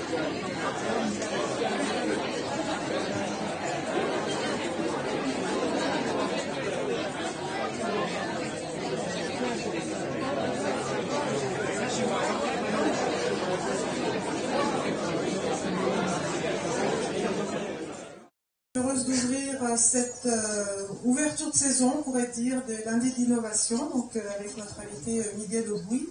Heureuse d'ouvrir cette ouverture de saison, on pourrait dire, de lundi d'innovation, donc avec notre invité Miguel Aubouy.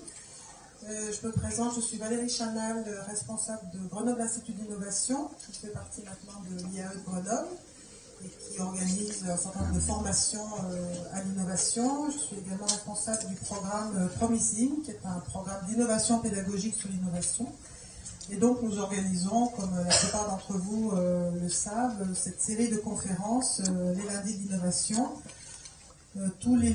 Je me présente, je suis Valérie Chanal, responsable de Grenoble Institut d'Innovation, qui fait partie maintenant de l'IAE de Grenoble et qui organise un certain nombre de formations à l'innovation. Je suis également responsable du programme Promising, qui est un programme d'innovation pédagogique sur l'innovation. Et donc nous organisons, comme la plupart d'entre vous le savent, cette série de conférences, les lundis d'innovation, tous les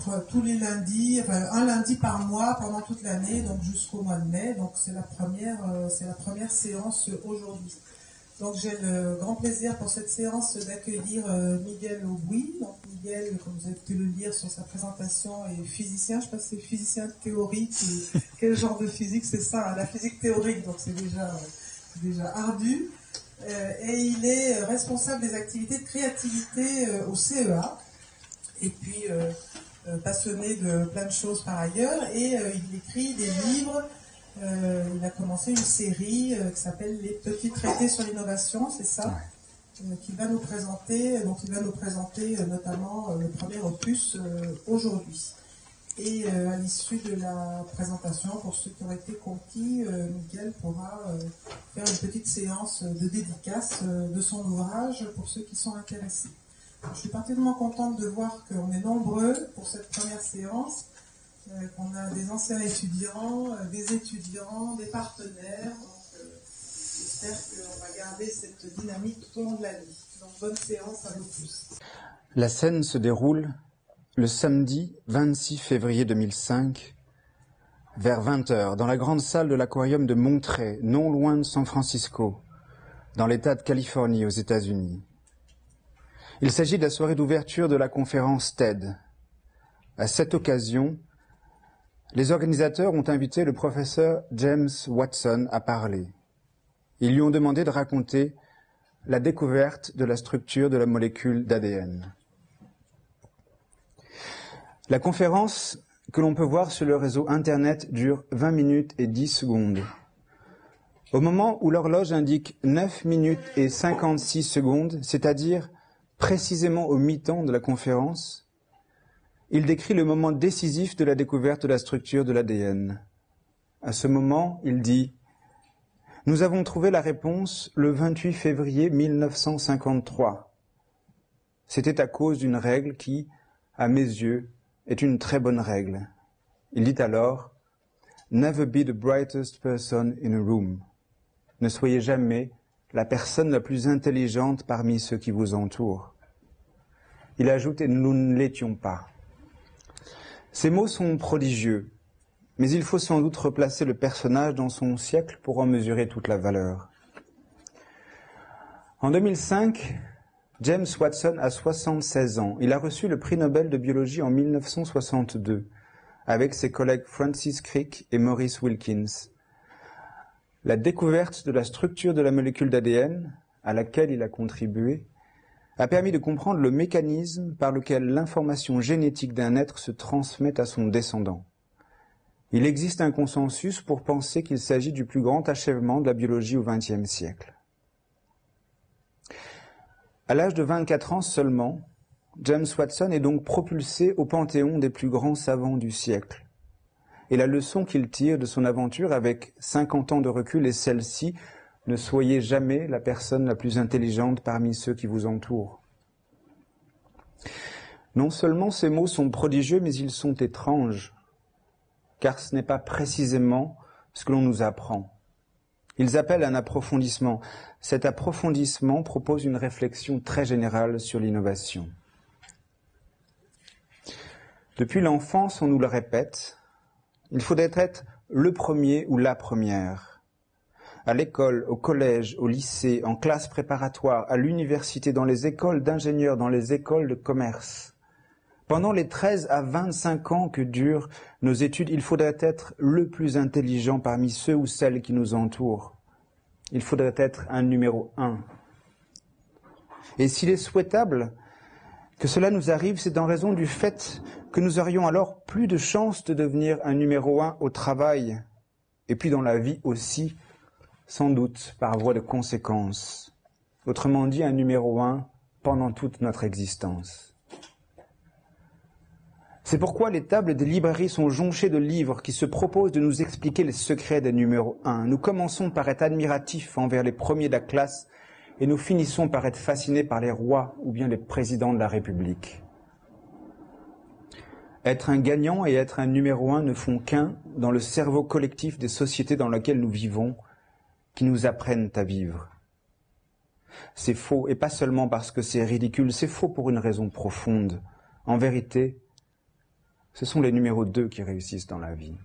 lundis, un lundi par mois pendant toute l'année, donc jusqu'au mois de mai. Donc c'est la première séance aujourd'hui. Donc j'ai le grand plaisir pour cette séance d'accueillir Miguel Aubouy. Donc Miguel, comme vous avez pu le lire sur sa présentation, est physicien. Je ne sais pas si c'est physicien théorique ou quel genre de physique c'est ça, hein, la physique théorique, donc c'est déjà ardu. Et il est responsable des activités de créativité au CEA. Et puis passionné de plein de choses par ailleurs. Et il écrit des livres. Il a commencé une série qui s'appelle Les petits traités sur l'innovation, c'est ça, qu'il va nous présenter, donc il va nous présenter notamment le premier opus aujourd'hui. Et à l'issue de la présentation, pour ceux qui ont été conquis, Miguel pourra faire une petite séance de dédicace de son ouvrage pour ceux qui sont intéressés. Je suis particulièrement contente de voir qu'on est nombreux pour cette première séance. Qu'on a des anciens étudiants, des étudiants, des partenaires. Donc, j'espère qu'on va garder cette dynamique tout au long de la nuit. Donc, bonne séance à vous tous. La scène se déroule le samedi 26 février 2005, vers 20h, dans la grande salle de l'aquarium de Monterey, non loin de San Francisco, dans l'État de Californie, aux États-Unis. Il s'agit de la soirée d'ouverture de la conférence TED. À cette occasion, les organisateurs ont invité le professeur James Watson à parler. Ils lui ont demandé de raconter la découverte de la structure de la molécule d'ADN. La conférence que l'on peut voir sur le réseau Internet dure 20 minutes et 10 secondes. Au moment où l'horloge indique 9 minutes et 56 secondes, c'est-à-dire précisément au mi-temps de la conférence, il décrit le moment décisif de la découverte de la structure de l'ADN. À ce moment, il dit « Nous avons trouvé la réponse le 28 février 1953. C'était à cause d'une règle qui, à mes yeux, est une très bonne règle. » Il dit alors « Never be the brightest person in a room. » Ne soyez jamais la personne la plus intelligente parmi ceux qui vous entourent. Il ajoute « Et nous ne l'étions pas. » Ces mots sont prodigieux, mais il faut sans doute replacer le personnage dans son siècle pour en mesurer toute la valeur. En 2005, James Watson a 76 ans. Il a reçu le prix Nobel de biologie en 1962, avec ses collègues Francis Crick et Maurice Wilkins. La découverte de la structure de la molécule d'ADN, à laquelle il a contribué, a permis de comprendre le mécanisme par lequel l'information génétique d'un être se transmet à son descendant. Il existe un consensus pour penser qu'il s'agit du plus grand achèvement de la biologie au XXe siècle. À l'âge de 24 ans seulement, James Watson est donc propulsé au panthéon des plus grands savants du siècle. Et la leçon qu'il tire de son aventure avec 50 ans de recul est celle-ci: ne soyez jamais la personne la plus intelligente parmi ceux qui vous entourent. Non seulement ces mots sont prodigieux, mais ils sont étranges, car ce n'est pas précisément ce que l'on nous apprend. Ils appellent un approfondissement. Cet approfondissement propose une réflexion très générale sur l'innovation. Depuis l'enfance, on nous le répète, il faudrait être le premier ou la première. À l'école, au collège, au lycée, en classe préparatoire, à l'université, dans les écoles d'ingénieurs, dans les écoles de commerce. Pendant les 13 à 25 ans que durent nos études, il faudrait être le plus intelligent parmi ceux ou celles qui nous entourent. il faudrait être un numéro 1. Et s'il est souhaitable que cela nous arrive, c'est en raison du fait que nous aurions alors plus de chances de devenir un numéro 1 au travail, et puis dans la vie aussi, sans doute par voie de conséquence. Autrement dit, un numéro 1 pendant toute notre existence. C'est pourquoi les tables des librairies sont jonchées de livres qui se proposent de nous expliquer les secrets des numéros 1. Nous commençons par être admiratifs envers les premiers de la classe et nous finissons par être fascinés par les rois ou bien les présidents de la République. Être un gagnant et être un numéro 1 ne font qu'un dans le cerveau collectif des sociétés dans lesquelles nous vivons, qui nous apprennent à vivre. C'est faux, et pas seulement parce que c'est ridicule, c'est faux pour une raison profonde. En vérité, ce sont les numéros 2 qui réussissent dans la vie.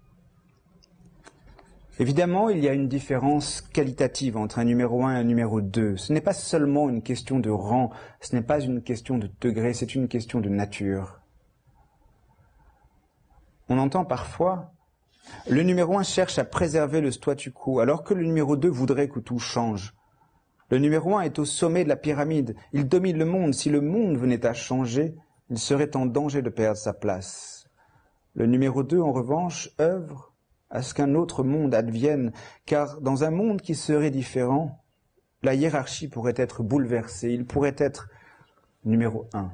Évidemment, il y a une différence qualitative entre un numéro 1 et un numéro 2. Ce n'est pas seulement une question de rang, ce n'est pas une question de degré, c'est une question de nature. On entend parfois, le numéro 1 cherche à préserver le statu quo, alors que le numéro 2 voudrait que tout change. Le numéro 1 est au sommet de la pyramide, il domine le monde. Si le monde venait à changer, il serait en danger de perdre sa place. Le numéro 2, en revanche, œuvre à ce qu'un autre monde advienne, car dans un monde qui serait différent, la hiérarchie pourrait être bouleversée, il pourrait être numéro 1.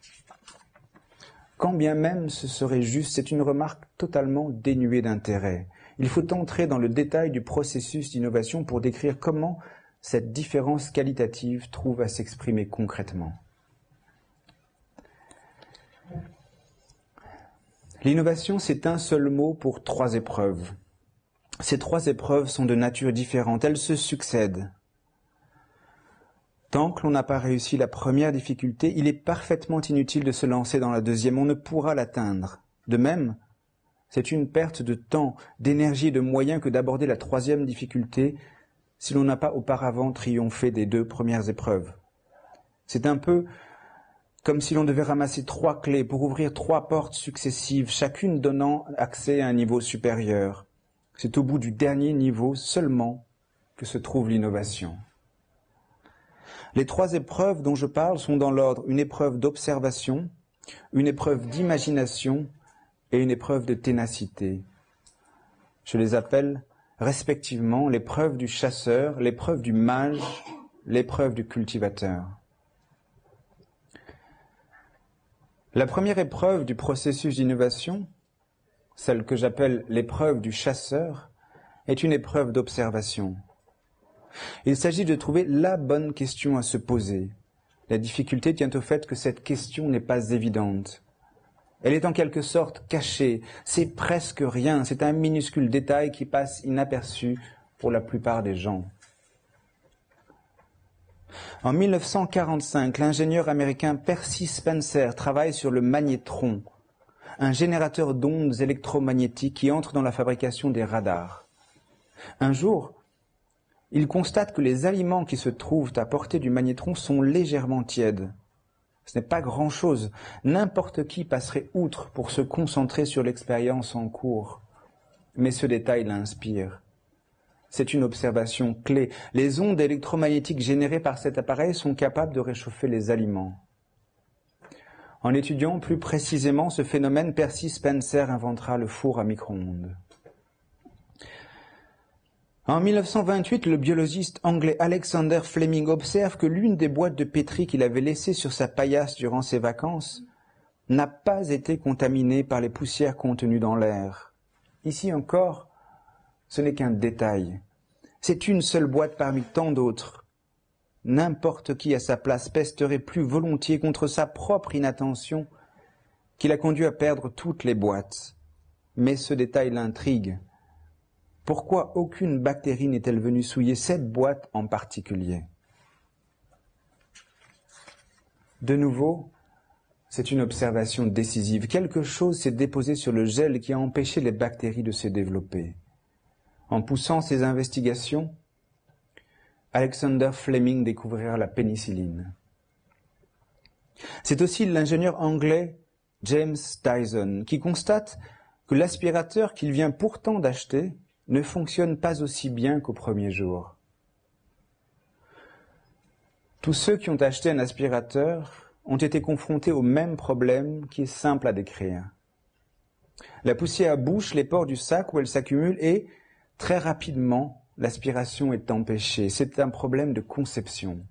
Quand bien même ce serait juste, c'est une remarque totalement dénuée d'intérêt. Il faut entrer dans le détail du processus d'innovation pour décrire comment cette différence qualitative trouve à s'exprimer concrètement. L'innovation, c'est un seul mot pour 3 épreuves. Ces 3 épreuves sont de nature différente, elles se succèdent. Tant que l'on n'a pas réussi la première difficulté, il est parfaitement inutile de se lancer dans la deuxième, on ne pourra l'atteindre. De même, c'est une perte de temps, d'énergie et de moyens que d'aborder la 3e difficulté si l'on n'a pas auparavant triomphé des 2 premières épreuves. C'est un peu comme si l'on devait ramasser 3 clés pour ouvrir 3 portes successives, chacune donnant accès à un niveau supérieur. C'est au bout du dernier niveau seulement que se trouve l'innovation. Les 3 épreuves dont je parle sont dans l'ordre une épreuve d'observation, une épreuve d'imagination et une épreuve de ténacité. Je les appelle respectivement l'épreuve du chasseur, l'épreuve du mage, l'épreuve du cultivateur. La première épreuve du processus d'innovation, celle que j'appelle l'épreuve du chasseur, est une épreuve d'observation. Il s'agit de trouver la bonne question à se poser. La difficulté tient au fait que cette question n'est pas évidente. Elle est en quelque sorte cachée, c'est presque rien, c'est un minuscule détail qui passe inaperçu pour la plupart des gens. En 1945, l'ingénieur américain Percy Spencer travaille sur le magnétron, un générateur d'ondes électromagnétiques qui entre dans la fabrication des radars. Un jour, il constate que les aliments qui se trouvent à portée du magnétron sont légèrement tièdes. Ce n'est pas grand-chose. N'importe qui passerait outre pour se concentrer sur l'expérience en cours. Mais ce détail l'inspire. C'est une observation clé. Les ondes électromagnétiques générées par cet appareil sont capables de réchauffer les aliments. En étudiant plus précisément ce phénomène, Percy Spencer inventera le four à micro-ondes. En 1928, le biologiste anglais Alexander Fleming observe que l'une des boîtes de pétri qu'il avait laissées sur sa paillasse durant ses vacances n'a pas été contaminée par les poussières contenues dans l'air. Ici encore, ce n'est qu'un détail. C'est une seule boîte parmi tant d'autres. N'importe qui à sa place pesterait plus volontiers contre sa propre inattention qui l'a conduit à perdre toutes les boîtes. Mais ce détail l'intrigue. Pourquoi aucune bactérie n'est-elle venue souiller cette boîte en particulier? De nouveau, c'est une observation décisive. Quelque chose s'est déposé sur le gel qui a empêché les bactéries de se développer. En poussant ses investigations, Alexander Fleming découvrira la pénicilline. C'est aussi l'ingénieur anglais James Dyson qui constate que l'aspirateur qu'il vient pourtant d'acheter ne fonctionne pas aussi bien qu'au premier jour. Tous ceux qui ont acheté un aspirateur ont été confrontés au même problème qui est simple à décrire. La poussière bouche les pores du sac où elle s'accumule et, très rapidement, l'aspiration est empêchée. C'est un problème de conception.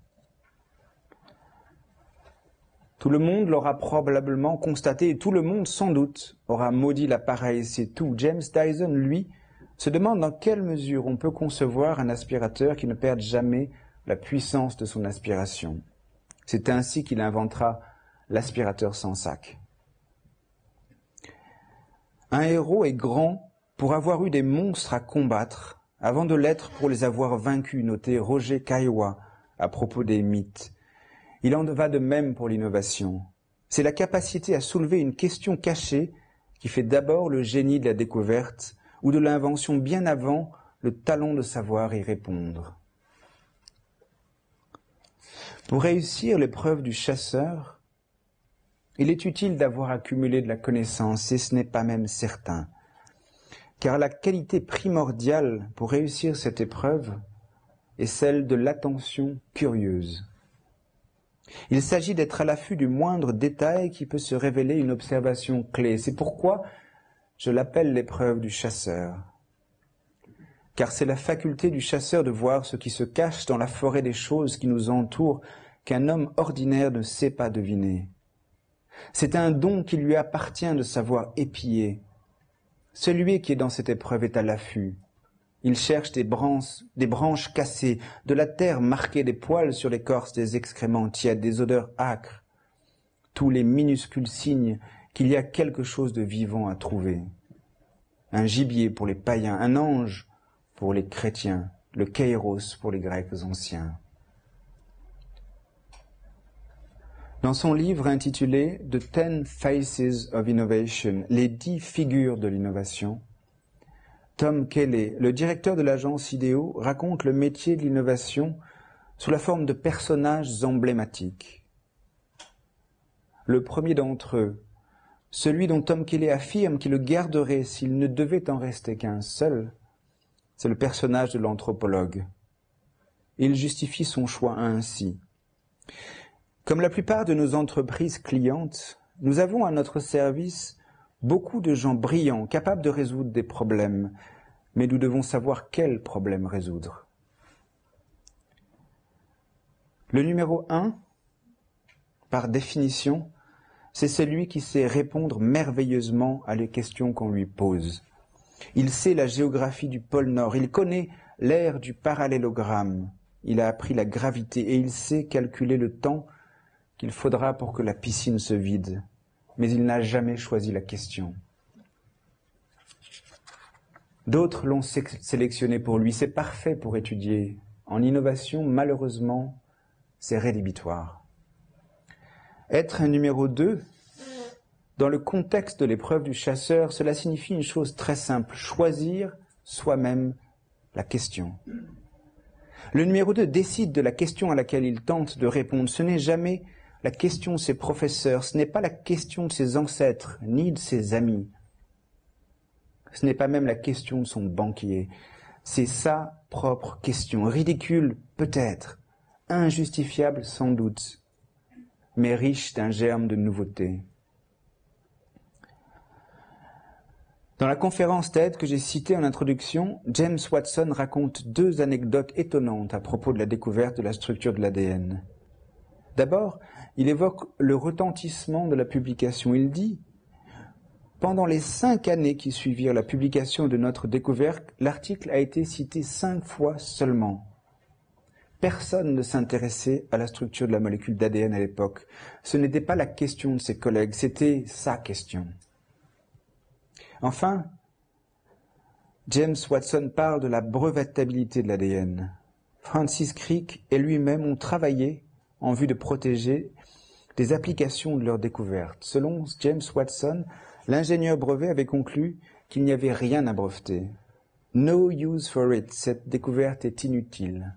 Tout le monde l'aura probablement constaté et tout le monde, sans doute, aura maudit l'appareil. C'est tout. James Dyson, lui, se demande dans quelle mesure on peut concevoir un aspirateur qui ne perde jamais la puissance de son aspiration. C'est ainsi qu'il inventera l'aspirateur sans sac. Un héros est grand pour avoir eu des monstres à combattre avant de l'être pour les avoir vaincus, notait Roger Caillois à propos des mythes. Il en va de même pour l'innovation. C'est la capacité à soulever une question cachée qui fait d'abord le génie de la découverte ou de l'invention bien avant le talent de savoir y répondre. Pour réussir l'épreuve du chasseur, il est utile d'avoir accumulé de la connaissance, et ce n'est pas même certain. Car la qualité primordiale pour réussir cette épreuve est celle de l'attention curieuse. Il s'agit d'être à l'affût du moindre détail qui peut se révéler une observation clé. C'est pourquoi je l'appelle l'épreuve du chasseur. Car c'est la faculté du chasseur de voir ce qui se cache dans la forêt des choses qui nous entourent qu'un homme ordinaire ne sait pas deviner. C'est un don qui lui appartient de savoir épier. Celui qui est dans cette épreuve est à l'affût. Il cherche des branches cassées, de la terre marquée, des poils sur l'écorce, des excréments tièdes, des odeurs âcres. Tous les minuscules signes qu'il y a quelque chose de vivant à trouver. Un gibier pour les païens, un ange pour les chrétiens, le kairos pour les Grecs anciens. Dans son livre intitulé « The 10 Faces of Innovation », les 10 figures de l'innovation, Tom Kelly, le directeur de l'agence IDEO, raconte le métier de l'innovation sous la forme de personnages emblématiques. Le premier d'entre eux, celui dont Tom Kelly affirme qu'il le garderait s'il ne devait en rester qu'un seul, c'est le personnage de l'anthropologue. Il justifie son choix ainsi. Comme la plupart de nos entreprises clientes, nous avons à notre service beaucoup de gens brillants, capables de résoudre des problèmes, mais nous devons savoir quels problèmes résoudre. Le numéro 1, par définition, c'est celui qui sait répondre merveilleusement à les questions qu'on lui pose. Il sait la géographie du pôle Nord, il connaît l'aire du parallélogramme, il a appris la gravité et il sait calculer le temps qu'il faudra pour que la piscine se vide, mais il n'a jamais choisi la question. D'autres l'ont sélectionné pour lui, c'est parfait pour étudier. En innovation, malheureusement, c'est rédhibitoire. Être un numéro 2, dans le contexte de l'épreuve du chasseur, cela signifie une chose très simple, choisir soi-même la question. Le numéro 2 décide de la question à laquelle il tente de répondre. Ce n'est jamais la question de ses professeurs, ce n'est pas la question de ses ancêtres, ni de ses amis. Ce n'est pas même la question de son banquier. C'est sa propre question, ridicule peut-être, injustifiable sans doute, mais riche d'un germe de nouveauté. Dans la conférence TED que j'ai citée en introduction, James Watson raconte 2 anecdotes étonnantes à propos de la découverte de la structure de l'ADN. D'abord, il évoque le retentissement de la publication. Il dit « Pendant les 5 années qui suivirent la publication de notre découverte, l'article a été cité 5 fois seulement. Personne ne s'intéressait à la structure de la molécule d'ADN à l'époque. Ce n'était pas la question de ses collègues, c'était sa question. » Enfin, James Watson parle de la brevetabilité de l'ADN. Francis Crick et lui-même ont travaillé en vue de protéger des applications de leur découverte. Selon James Watson, l'ingénieur brevet avait conclu qu'il n'y avait rien à breveter. No use for it, cette découverte est inutile.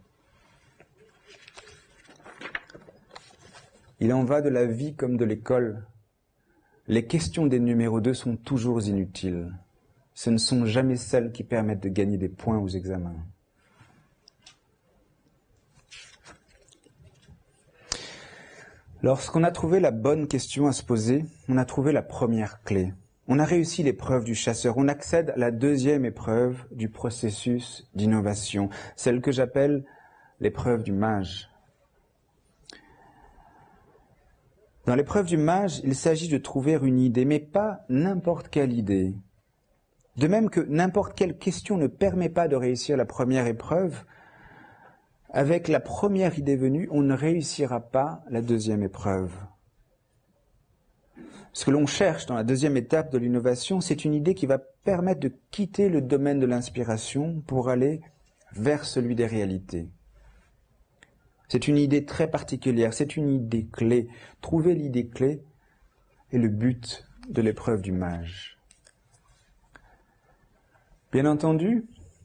Il en va de la vie comme de l'école. Les questions des numéros 2 sont toujours inutiles. Ce ne sont jamais celles qui permettent de gagner des points aux examens. Lorsqu'on a trouvé la bonne question à se poser, on a trouvé la première clé. On a réussi l'épreuve du chasseur. On accède à la deuxième épreuve du processus d'innovation, celle que j'appelle l'épreuve du mage. Dans l'épreuve du mage, il s'agit de trouver une idée, mais pas n'importe quelle idée. De même que n'importe quelle question ne permet pas de réussir la première épreuve, avec la première idée venue, on ne réussira pas la deuxième épreuve. Ce que l'on cherche dans la deuxième étape de l'innovation, c'est une idée qui va permettre de quitter le domaine de l'inspiration pour aller vers celui des réalités. C'est une idée très particulière, c'est une idée clé. Trouver l'idée clé est le but de l'épreuve du mage. Bien entendu,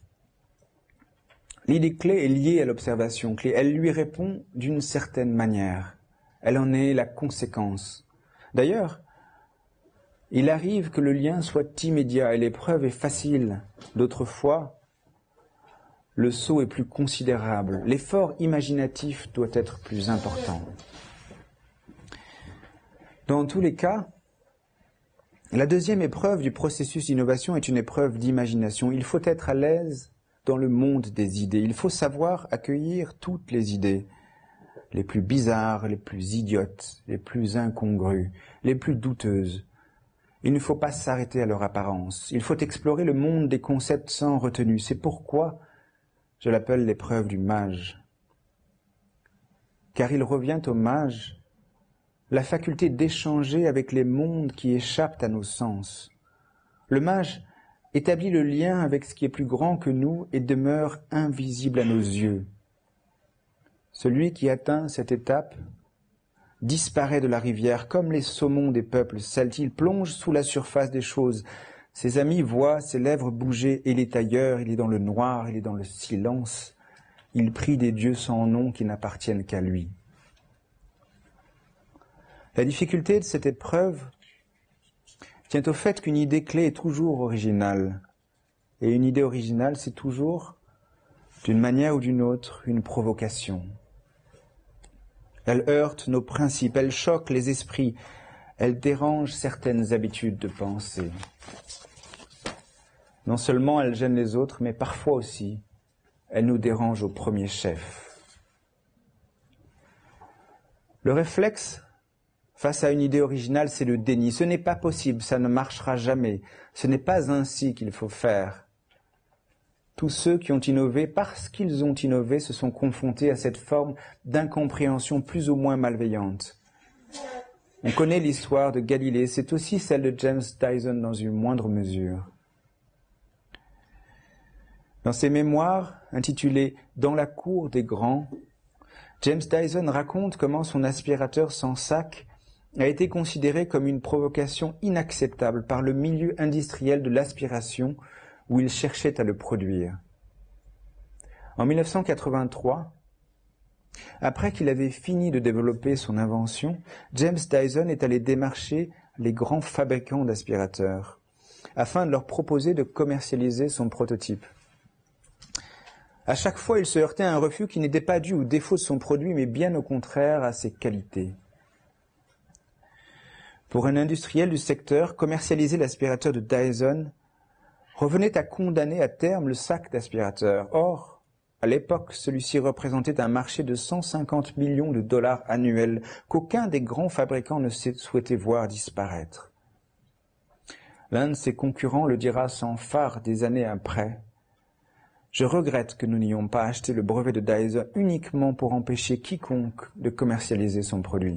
l'idée clé est liée à l'observation clé. Elle lui répond d'une certaine manière. Elle en est la conséquence. D'ailleurs, il arrive que le lien soit immédiat et l'épreuve est facile. D'autres fois, le saut est plus considérable. L'effort imaginatif doit être plus important. Dans tous les cas, la deuxième épreuve du processus d'innovation est une épreuve d'imagination. Il faut être à l'aise dans le monde des idées. Il faut savoir accueillir toutes les idées, les plus bizarres, les plus idiotes, les plus incongrues, les plus douteuses. Il ne faut pas s'arrêter à leur apparence. Il faut explorer le monde des concepts sans retenue. C'est pourquoi je l'appelle l'épreuve du mage. Car il revient au mage la faculté d'échanger avec les mondes qui échappent à nos sens. Le mage établit le lien avec ce qui est plus grand que nous et demeure invisible à nos yeux. Celui qui atteint cette étape disparaît de la rivière comme les saumons des peuples celtes. Il plonge sous la surface des choses. Ses amis voient ses lèvres bouger et il est ailleurs, il est dans le noir, il est dans le silence. Il prie des dieux sans nom qui n'appartiennent qu'à lui. La difficulté de cette épreuve tient au fait qu'une idée clé est toujours originale. Et une idée originale, c'est toujours, d'une manière ou d'une autre, une provocation. Elle heurte nos principes, elle choque les esprits, elle dérange certaines habitudes de pensée. Non seulement elle gêne les autres, mais parfois aussi, elle nous dérange au premier chef. Le réflexe face à une idée originale, c'est le déni. Ce n'est pas possible, ça ne marchera jamais. Ce n'est pas ainsi qu'il faut faire. Tous ceux qui ont innové, parce qu'ils ont innové, se sont confrontés à cette forme d'incompréhension plus ou moins malveillante. On connaît l'histoire de Galilée, c'est aussi celle de James Dyson dans une moindre mesure. Dans ses mémoires, intitulées « Dans la cour des grands », James Dyson raconte comment son aspirateur sans sac a été considéré comme une provocation inacceptable par le milieu industriel de l'aspiration où il cherchait à le produire. En 1983, après qu'il avait fini de développer son invention, James Dyson est allé démarcher les grands fabricants d'aspirateurs afin de leur proposer de commercialiser son prototype. À chaque fois, il se heurtait à un refus qui n'était pas dû au défaut de son produit, mais bien au contraire à ses qualités. Pour un industriel du secteur, commercialiser l'aspirateur de Dyson revenait à condamner à terme le sac d'aspirateur. Or, à l'époque, celui-ci représentait un marché de 150 millions de dollars annuels qu'aucun des grands fabricants ne souhaitait voir disparaître. L'un de ses concurrents le dira sans phare des années après. Je regrette que nous n'ayons pas acheté le brevet de Dyson uniquement pour empêcher quiconque de commercialiser son produit.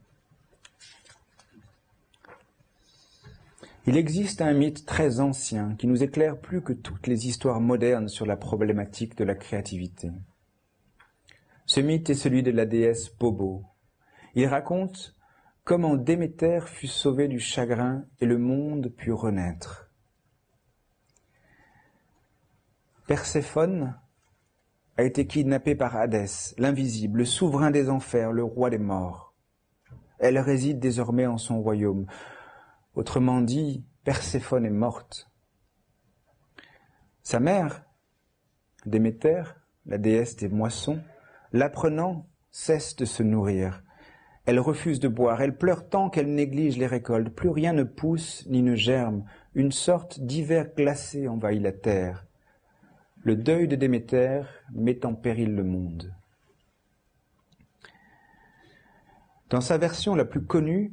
Il existe un mythe très ancien qui nous éclaire plus que toutes les histoires modernes sur la problématique de la créativité. Ce mythe est celui de la déesse Bobo. Il raconte comment Déméter fut sauvée du chagrin et le monde put renaître. Perséphone a été kidnappée par Hadès, l'invisible, le souverain des enfers, le roi des morts. Elle réside désormais en son royaume. Autrement dit, Perséphone est morte. Sa mère, Déméter, la déesse des moissons, l'apprenant, cesse de se nourrir. Elle refuse de boire, elle pleure tant qu'elle néglige les récoltes. Plus rien ne pousse ni ne germe. Une sorte d'hiver glacé envahit la terre. Le deuil de Déméter met en péril le monde. Dans la version la plus connue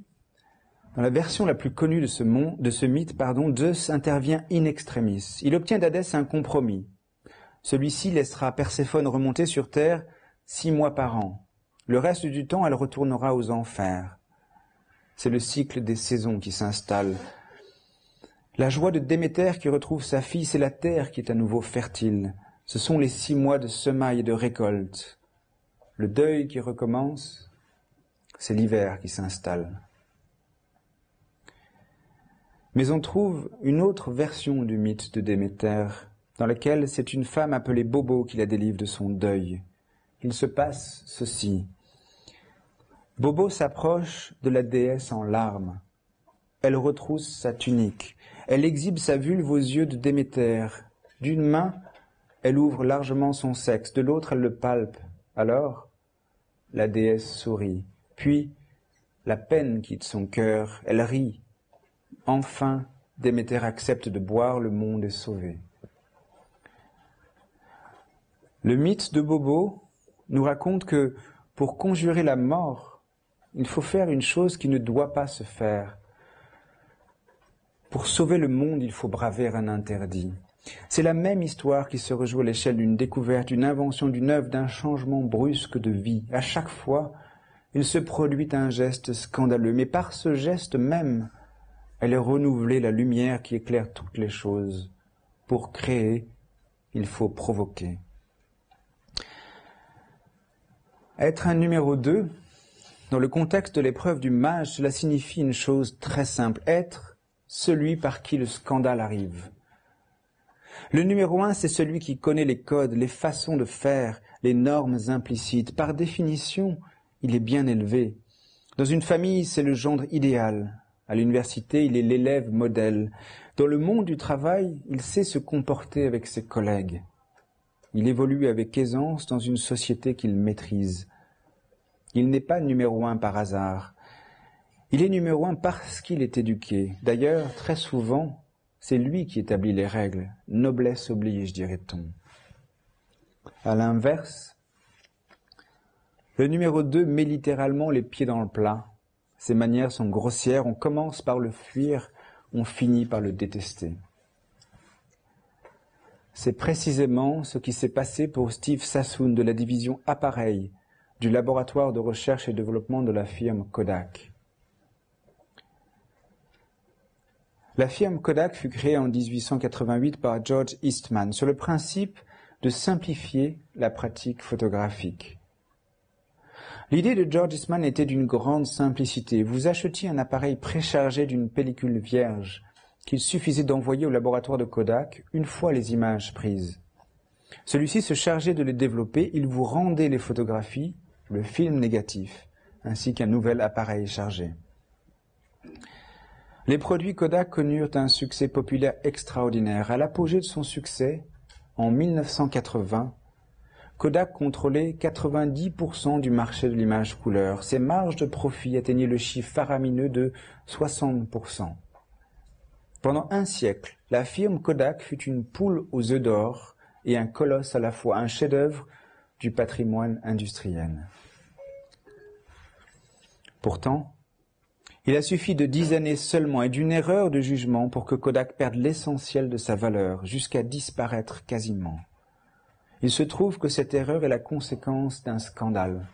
de ce mythe, Zeus intervient in extremis. Il obtient d'Hadès un compromis. Celui-ci laissera Perséphone remonter sur terre 6 mois par an. Le reste du temps, elle retournera aux enfers. C'est le cycle des saisons qui s'installe. La joie de Déméter qui retrouve sa fille, c'est la terre qui est à nouveau fertile. Ce sont les 6 mois de semailles et de récolte. Le deuil qui recommence, c'est l'hiver qui s'installe. Mais on trouve une autre version du mythe de Déméter, dans laquelle c'est une femme appelée Bobo qui la délivre de son deuil. Il se passe ceci. Bobo s'approche de la déesse en larmes. Elle retrousse sa tunique. Elle exhibe sa vulve aux yeux de Déméter. D'une main, elle ouvre largement son sexe, de l'autre, elle le palpe. Alors, la déesse sourit. Puis, la peine quitte son cœur. Elle rit. Enfin, Déméter accepte de boire, le monde est sauvé. Le mythe de Bobo nous raconte que pour conjurer la mort, il faut faire une chose qui ne doit pas se faire. Pour sauver le monde, il faut braver un interdit. C'est la même histoire qui se rejoue à l'échelle d'une découverte, d'une invention, d'une œuvre, d'un changement brusque de vie. À chaque fois, il se produit un geste scandaleux, mais par ce geste même, elle est renouvelée la lumière qui éclaire toutes les choses. Pour créer, il faut provoquer. Être un numéro 2, dans le contexte de l'épreuve du mage, cela signifie une chose très simple, être celui par qui le scandale arrive. Le numéro 1, c'est celui qui connaît les codes, les façons de faire, les normes implicites. Par définition, il est bien élevé. Dans une famille, c'est le gendre idéal. À l'université, il est l'élève modèle. Dans le monde du travail, il sait se comporter avec ses collègues. Il évolue avec aisance dans une société qu'il maîtrise. Il n'est pas numéro 1 par hasard. Il est numéro 1 parce qu'il est éduqué. D'ailleurs, très souvent, c'est lui qui établit les règles. Noblesse oblige, dirait-on. À l'inverse, le numéro 2 met littéralement les pieds dans le plat. Ses manières sont grossières, on commence par le fuir, on finit par le détester. C'est précisément ce qui s'est passé pour Steve Sassoon de la division appareil du laboratoire de recherche et développement de la firme Kodak. La firme Kodak fut créée en 1888 par George Eastman sur le principe de simplifier la pratique photographique. L'idée de George Eastman était d'une grande simplicité. Vous achetiez un appareil préchargé d'une pellicule vierge qu'il suffisait d'envoyer au laboratoire de Kodak une fois les images prises. Celui-ci se chargeait de les développer, il vous rendait les photographies, le film négatif, ainsi qu'un nouvel appareil chargé. Les produits Kodak connurent un succès populaire extraordinaire. À l'apogée de son succès, en 1980, Kodak contrôlait 90% du marché de l'image couleur. Ses marges de profit atteignaient le chiffre faramineux de 60%. Pendant un siècle, la firme Kodak fut une poule aux œufs d'or et un colosse à la fois, un chef-d'œuvre du patrimoine industriel. Pourtant, il a suffi de 10 années seulement et d'une erreur de jugement pour que Kodak perde l'essentiel de sa valeur, jusqu'à disparaître quasiment. Il se trouve que cette erreur est la conséquence d'un scandale.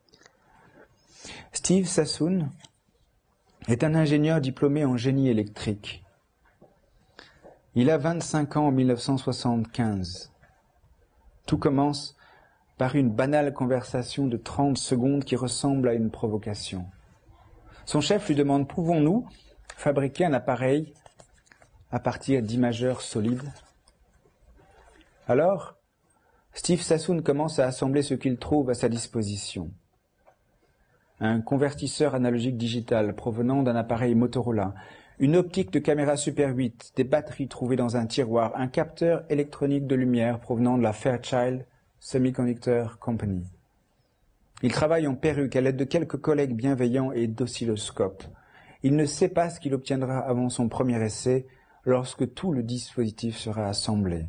Steve Sassoon est un ingénieur diplômé en génie électrique. Il a 25 ans en 1975. Tout commence par une banale conversation de 30 secondes qui ressemble à une provocation. Son chef lui demande « Pouvons-nous fabriquer un appareil à partir d'imageurs solides ?» Alors, Steve Sassoon commence à assembler ce qu'il trouve à sa disposition. Un convertisseur analogique digital provenant d'un appareil Motorola, une optique de caméra Super 8, des batteries trouvées dans un tiroir, un capteur électronique de lumière provenant de la Fairchild Semiconductor Company. Il travaille en perruque à l'aide de quelques collègues bienveillants et d'oscilloscopes. Il ne sait pas ce qu'il obtiendra avant son premier essai lorsque tout le dispositif sera assemblé.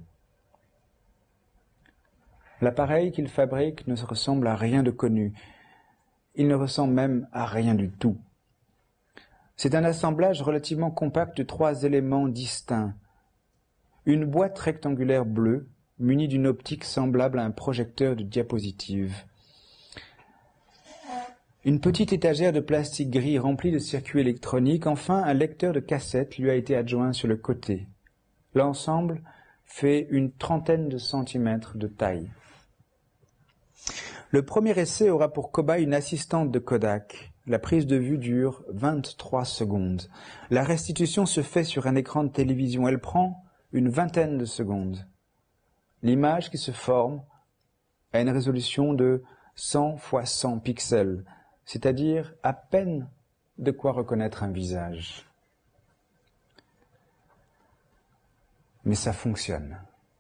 L'appareil qu'il fabrique ne ressemble à rien de connu. Il ne ressemble même à rien du tout. C'est un assemblage relativement compact de 3 éléments distincts. Une boîte rectangulaire bleue, munie d'une optique semblable à un projecteur de diapositive. Une petite étagère de plastique gris remplie de circuits électroniques. Enfin, un lecteur de cassette lui a été adjoint sur le côté. L'ensemble fait une 30aine de centimètres de taille. Le premier essai aura pour cobaye une assistante de Kodak. La prise de vue dure 23 secondes. La restitution se fait sur un écran de télévision. Elle prend une 20aine de secondes. L'image qui se forme a une résolution de 100 x 100 pixels, c'est-à-dire à peine de quoi reconnaître un visage. Mais ça fonctionne.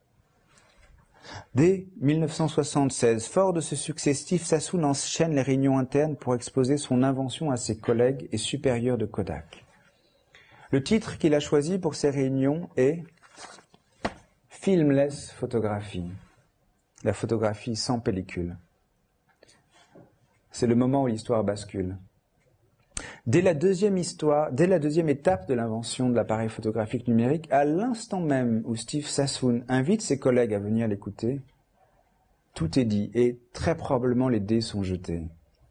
Dès 1976, fort de ce succès, Steve Sassoon enchaîne les réunions internes pour exposer son invention à ses collègues et supérieurs de Kodak. Le titre qu'il a choisi pour ces réunions est « Filmless Photography », la photographie sans pellicule. C'est le moment où l'histoire bascule. Dès la deuxième étape de l'invention de l'appareil photographique numérique, à l'instant même où Steve Sassoon invite ses collègues à venir l'écouter, tout est dit et très probablement les dés sont jetés.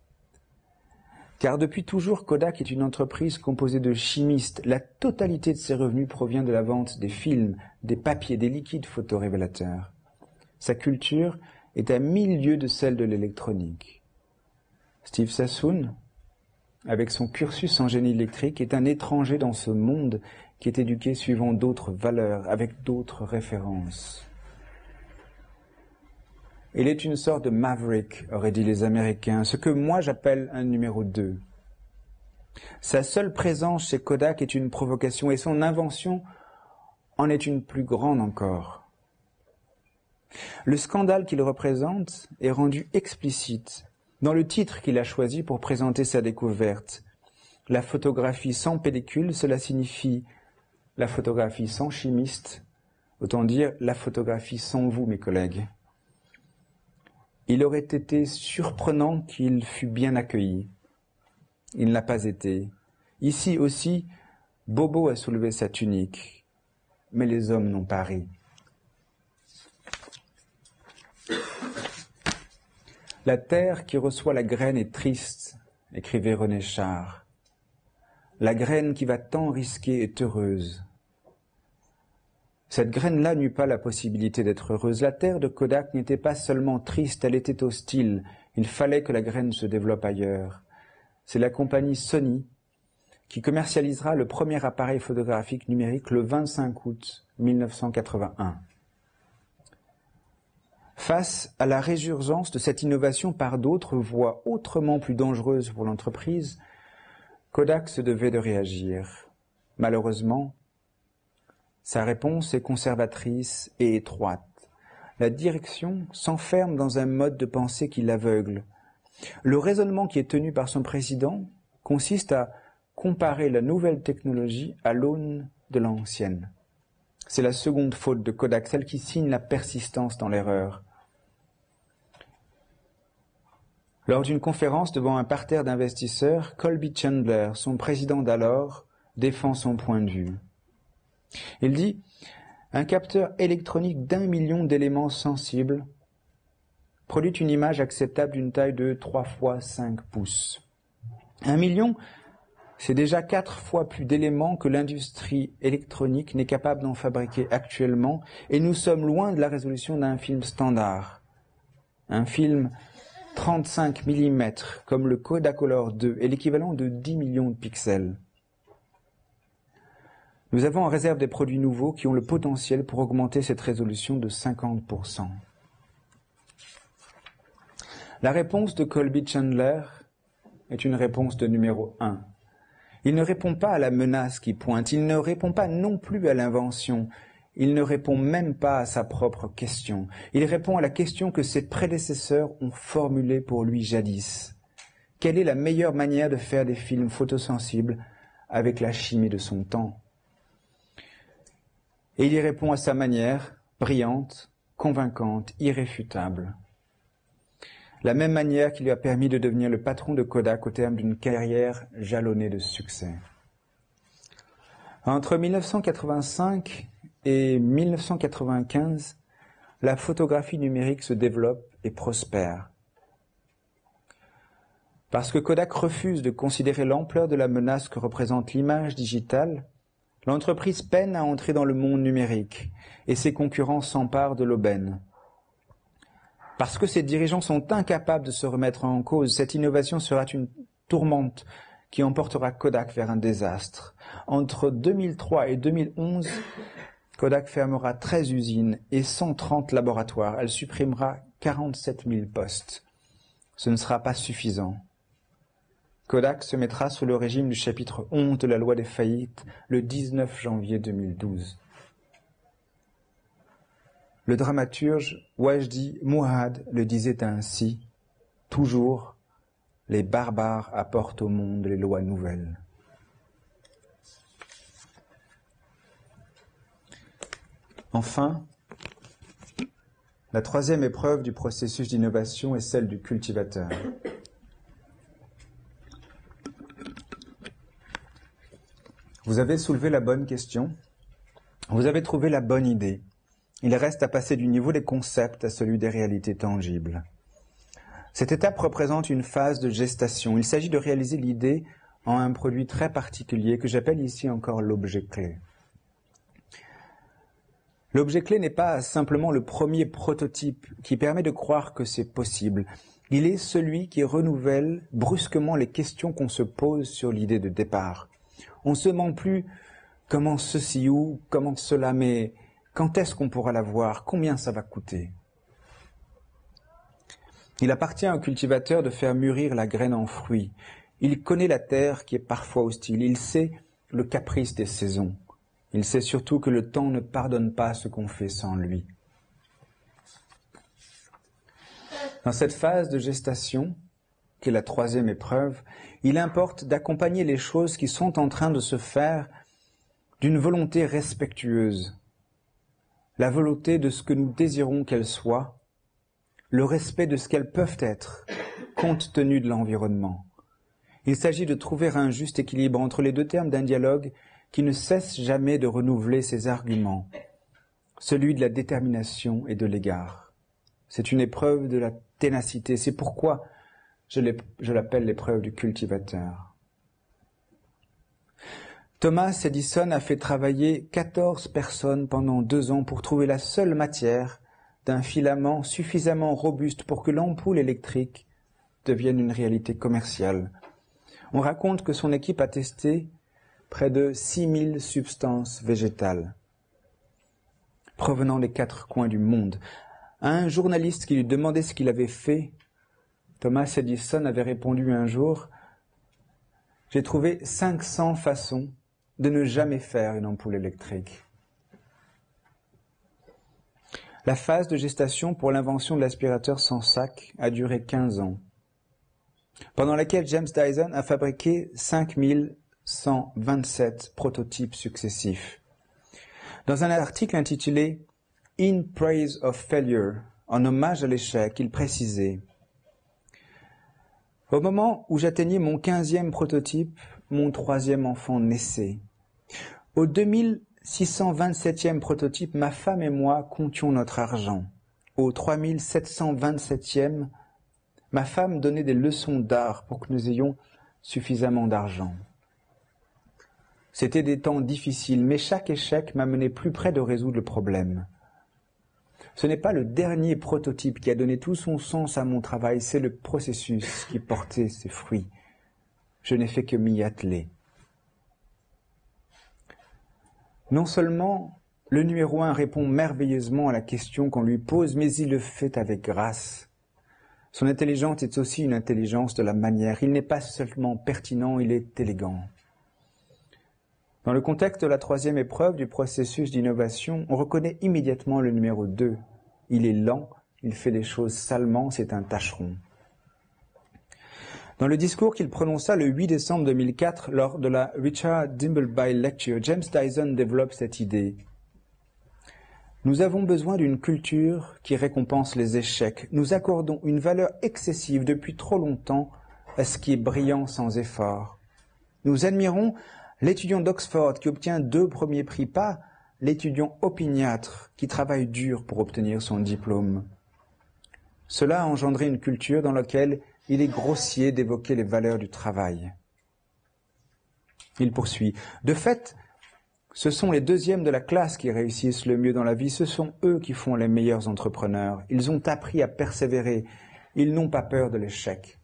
Car depuis toujours, Kodak est une entreprise composée de chimistes. La totalité de ses revenus provient de la vente des films, des papiers, des liquides photorévélateurs. Sa culture est à 1000 lieues de celle de l'électronique. Steve Sassoon, avec son cursus en génie électrique, est un étranger dans ce monde qui est éduqué suivant d'autres valeurs, avec d'autres références. Il est une sorte de maverick, auraient dit les Américains, ce que moi j'appelle un numéro 2. Sa seule présence chez Kodak est une provocation et son invention en est une plus grande encore. Le scandale qu'il représente est rendu explicite dans le titre qu'il a choisi pour présenter sa découverte. La photographie sans pellicule, cela signifie la photographie sans chimiste, autant dire la photographie sans vous, mes collègues. Il aurait été surprenant qu'il fût bien accueilli. Il ne l'a pas été. Ici aussi, Bobo a soulevé sa tunique, mais les hommes n'ont pas ri. La terre qui reçoit la graine est triste, écrivait René Char. La graine qui va tant risquer est heureuse. Cette graine-là n'eut pas la possibilité d'être heureuse. La terre de Kodak n'était pas seulement triste, elle était hostile. Il fallait que la graine se développe ailleurs. C'est la compagnie Sony qui commercialisera le premier appareil photographique numérique le 25 août 1981. Face à la résurgence de cette innovation par d'autres voies autrement plus dangereuses pour l'entreprise, Kodak se devait de réagir. Malheureusement, sa réponse est conservatrice et étroite. La direction s'enferme dans un mode de pensée qui l'aveugle. Le raisonnement qui est tenu par son président consiste à comparer la nouvelle technologie à l'aune de l'ancienne. C'est la seconde faute de Kodak, celle qui signe la persistance dans l'erreur. Lors d'une conférence devant un parterre d'investisseurs, Colby Chandler, son président d'alors, défend son point de vue. Il dit « Un capteur électronique d'1 million d'éléments sensibles produit une image acceptable d'une taille de 3 x 5 pouces. 1 million, c'est déjà 4 fois plus d'éléments que l'industrie électronique n'est capable d'en fabriquer actuellement, et nous sommes loin de la résolution d'un film standard. Un film 35 mm, comme le Kodacolor 2, est l'équivalent de 10 millions de pixels. Nous avons en réserve des produits nouveaux qui ont le potentiel pour augmenter cette résolution de 50%. La réponse de Colby Chandler est une réponse de numéro 1. Il ne répond pas à la menace qui pointe, il ne répond pas non plus à l'invention, il ne répond même pas à sa propre question. Il répond à la question que ses prédécesseurs ont formulée pour lui jadis. Quelle est la meilleure manière de faire des films photosensibles avec la chimie de son temps? Et il y répond à sa manière, brillante, convaincante, irréfutable. La même manière qui lui a permis de devenir le patron de Kodak au terme d'une carrière jalonnée de succès. Entre 1985 et 1995, la photographie numérique se développe et prospère. Parce que Kodak refuse de considérer l'ampleur de la menace que représente l'image digitale, l'entreprise peine à entrer dans le monde numérique et ses concurrents s'emparent de l'aubaine. Parce que ses dirigeants sont incapables de se remettre en cause, cette innovation sera une tourmente qui emportera Kodak vers un désastre. Entre 2003 et 2011, Kodak fermera 13 usines et 130 laboratoires. Elle supprimera 47 000 postes. Ce ne sera pas suffisant. Kodak se mettra sous le régime du chapitre 11 de la loi des faillites le 19 janvier 2012. Le dramaturge Wajdi Mouhad le disait ainsi, « Toujours, les barbares apportent au monde les lois nouvelles. » Enfin, la troisième épreuve du processus d'innovation est celle du cultivateur. Vous avez soulevé la bonne question, vous avez trouvé la bonne idée. Il reste à passer du niveau des concepts à celui des réalités tangibles. Cette étape représente une phase de gestation. Il s'agit de réaliser l'idée en un produit très particulier que j'appelle ici encore l'objet clé. L'objet clé n'est pas simplement le premier prototype qui permet de croire que c'est possible. Il est celui qui renouvelle brusquement les questions qu'on se pose sur l'idée de départ. On ne se demande plus comment ceci ou comment cela, mais quand est-ce qu'on pourra l'avoir? Combien ça va coûter? Il appartient au cultivateur de faire mûrir la graine en fruit. Il connaît la terre qui est parfois hostile. Il sait le caprice des saisons. Il sait surtout que le temps ne pardonne pas ce qu'on fait sans lui. Dans cette phase de gestation, qui est la troisième épreuve, il importe d'accompagner les choses qui sont en train de se faire d'une volonté respectueuse. La volonté de ce que nous désirons qu'elles soient, le respect de ce qu'elles peuvent être, compte tenu de l'environnement. Il s'agit de trouver un juste équilibre entre les deux termes d'un dialogue qui ne cesse jamais de renouveler ses arguments, celui de la détermination et de l'égard. C'est une épreuve de la ténacité, c'est pourquoi je l'appelle l'épreuve du cultivateur. Thomas Edison a fait travailler 14 personnes pendant 2 ans pour trouver la seule matière d'un filament suffisamment robuste pour que l'ampoule électrique devienne une réalité commerciale. On raconte que son équipe a testé près de 6000 substances végétales provenant des 4 coins du monde. À un journaliste qui lui demandait ce qu'il avait fait, Thomas Edison avait répondu un jour « J'ai trouvé 500 façons de ne jamais faire une ampoule électrique. » La phase de gestation pour l'invention de l'aspirateur sans sac a duré 15 ans, pendant laquelle James Dyson a fabriqué 5127 prototypes successifs. Dans un article intitulé « In Praise of Failure », en hommage à l'échec, il précisait « Au moment où j'atteignais mon 15e prototype, mon 3e enfant naissait. Au 2627e prototype, ma femme et moi comptions notre argent. Au 3727e, ma femme donnait des leçons d'art pour que nous ayons suffisamment d'argent. C'était des temps difficiles, mais chaque échec m'a mené plus près de résoudre le problème. Ce n'est pas le dernier prototype qui a donné tout son sens à mon travail, c'est le processus qui portait ses fruits. Je n'ai fait que m'y atteler. » Non seulement le numéro 1 répond merveilleusement à la question qu'on lui pose, mais il le fait avec grâce. Son intelligence est aussi une intelligence de la manière. Il n'est pas seulement pertinent, il est élégant. Dans le contexte de la troisième épreuve du processus d'innovation, on reconnaît immédiatement le numéro 2. Il est lent, il fait les choses salement, c'est un tâcheron. Dans le discours qu'il prononça le 8 décembre 2004 lors de la Richard Dimbleby Lecture, James Dyson développe cette idée. Nous avons besoin d'une culture qui récompense les échecs. Nous accordons une valeur excessive depuis trop longtemps à ce qui est brillant sans effort. Nous admirons l'étudiant d'Oxford qui obtient 2 premiers prix, pas l'étudiant opiniâtre qui travaille dur pour obtenir son diplôme. Cela a engendré une culture dans laquelle il est grossier d'évoquer les valeurs du travail. Il poursuit. De fait, ce sont les deuxièmes de la classe qui réussissent le mieux dans la vie. Ce sont eux qui font les meilleurs entrepreneurs. Ils ont appris à persévérer. Ils n'ont pas peur de l'échec.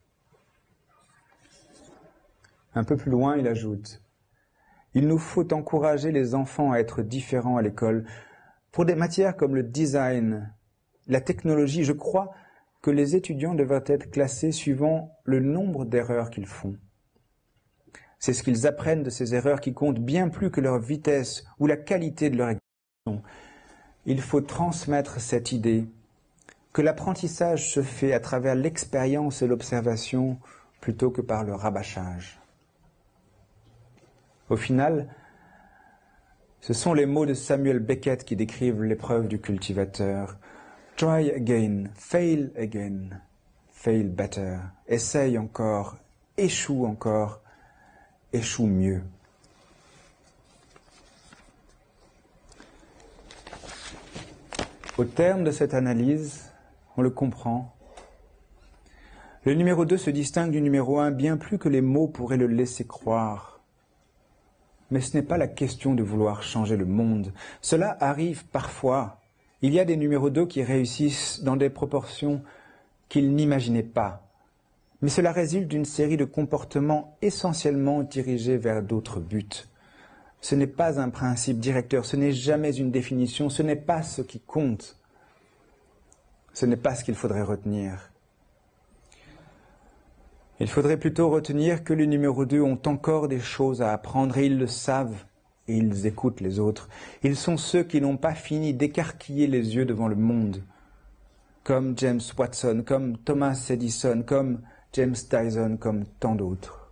Un peu plus loin, il ajoute. Il nous faut encourager les enfants à être différents à l'école. Pour des matières comme le design, la technologie, je crois que les étudiants devraient être classés suivant le nombre d'erreurs qu'ils font. C'est ce qu'ils apprennent de ces erreurs qui comptent bien plus que leur vitesse ou la qualité de leur exécution. Il faut transmettre cette idée que l'apprentissage se fait à travers l'expérience et l'observation plutôt que par le rabâchage. Au final, ce sont les mots de Samuel Beckett qui décrivent l'épreuve du cultivateur. Try again, fail better. Essaye encore, échoue encore, échoue mieux. Au terme de cette analyse, on le comprend. Le numéro 2 se distingue du numéro 1 bien plus que les mots pourraient le laisser croire. Mais ce n'est pas la question de vouloir changer le monde. Cela arrive parfois. Il y a des numéros 2 qui réussissent dans des proportions qu'ils n'imaginaient pas. Mais cela résulte d'une série de comportements essentiellement dirigés vers d'autres buts. Ce n'est pas un principe directeur, ce n'est jamais une définition, ce n'est pas ce qui compte. Ce n'est pas ce qu'il faudrait retenir. Il faudrait plutôt retenir que les numéros 2 ont encore des choses à apprendre et ils le savent et ils écoutent les autres. Ils sont ceux qui n'ont pas fini d'écarquiller les yeux devant le monde, comme James Watson, comme Thomas Edison, comme James Dyson, comme tant d'autres.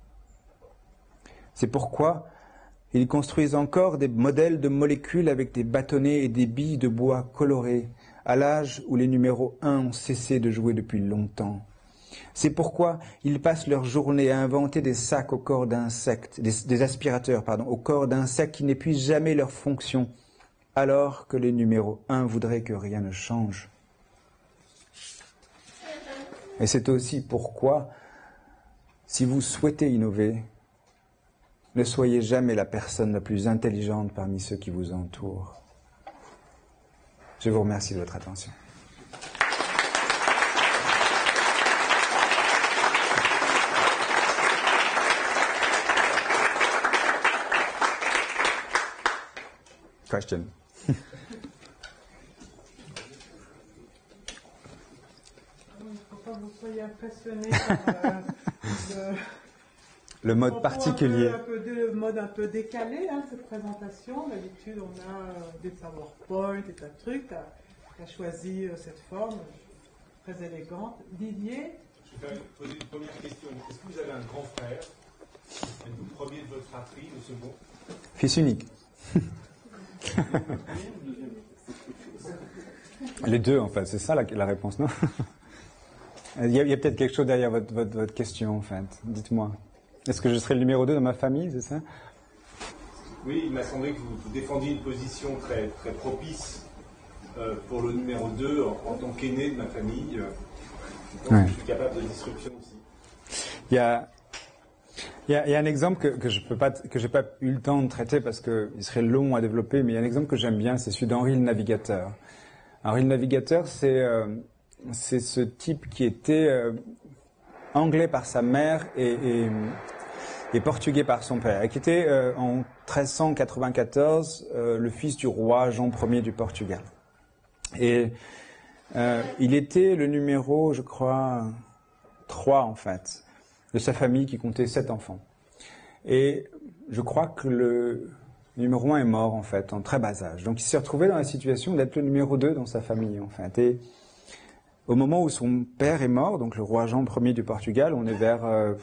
C'est pourquoi ils construisent encore des modèles de molécules avec des bâtonnets et des billes de bois colorées, à l'âge où les numéros 1 ont cessé de jouer depuis longtemps. C'est pourquoi ils passent leur journée à inventer des sacs au corps d'insectes, des aspirateurs, au corps d'insectes qui n'épuisent jamais leur fonction, alors que les numéros 1 voudraient que rien ne change. Et c'est aussi pourquoi, si vous souhaitez innover, ne soyez jamais la personne la plus intelligente parmi ceux qui vous entourent. Je vous remercie de votre attention. Question. Il ne faut pas que vous soyez impressionné par le mode particulier. Le mode un peu décalé, cette présentation. D'habitude, on a des PowerPoint et tas de trucs. Tu as choisi cette forme très élégante. Didier? Je vais poser une première question. Est-ce que vous avez un grand frère? Êtes-vous le premier de votre fratrie, le second? Fils unique. Les deux, en fait, c'est ça la réponse, non? Il y a peut-être quelque chose derrière votre question, en fait. Dites-moi. Est-ce que je serai le numéro 2 dans ma famille, c'est ça? Oui, il m'a semblé que vous défendiez une position très, très propice pour le numéro 2 en tant qu'aîné de ma famille. Je pense que je suis capable de disruption aussi. Il y a un exemple que j'ai pas eu le temps de traiter parce qu'il serait long à développer, mais il y a un exemple que j'aime bien, c'est celui d'Henri le Navigateur. Henri le Navigateur, c'est ce type qui était anglais par sa mère et portugais par son père, et qui était en 1394 le fils du roi Jean Ier du Portugal. Et il était le numéro, je crois, 3 en fait, de sa famille qui comptait 7 enfants. Et je crois que le numéro 1 est mort, en fait, en très bas âge. Donc il s'est retrouvé dans la situation d'être le numéro 2 dans sa famille, en fait. Et au moment où son père est mort, donc le roi Jean Ier du Portugal, on est vers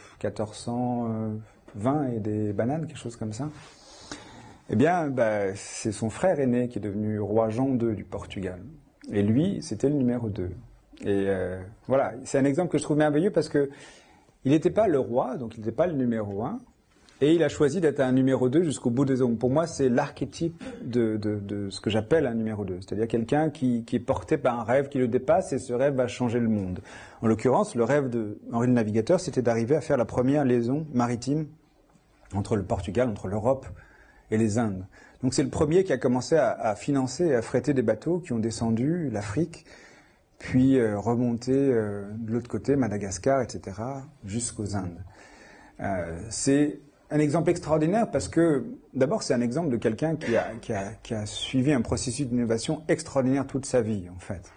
1420 et des bananes, quelque chose comme ça. Eh bien, c'est son frère aîné qui est devenu roi Jean II du Portugal. Et lui, c'était le numéro 2. Et voilà, c'est un exemple que je trouve merveilleux parce que il n'était pas le roi, donc il n'était pas le numéro 1, et il a choisi d'être un numéro 2 jusqu'au bout des ongles. Pour moi, c'est l'archétype de ce que j'appelle un numéro 2, c'est-à-dire quelqu'un qui est porté par un rêve qui le dépasse, et ce rêve va changer le monde. En l'occurrence, le rêve de Henri le Navigateur, c'était d'arriver à faire la première liaison maritime entre le Portugal, entre l'Europe et les Indes. Donc c'est le premier qui a commencé à financer et à fréter des bateaux qui ont descendu l'Afrique, puis remonté de l'autre côté, Madagascar, etc., jusqu'aux Indes. C'est un exemple extraordinaire parce que, d'abord, c'est un exemple de quelqu'un qui a suivi un processus d'innovation extraordinaire toute sa vie, en fait.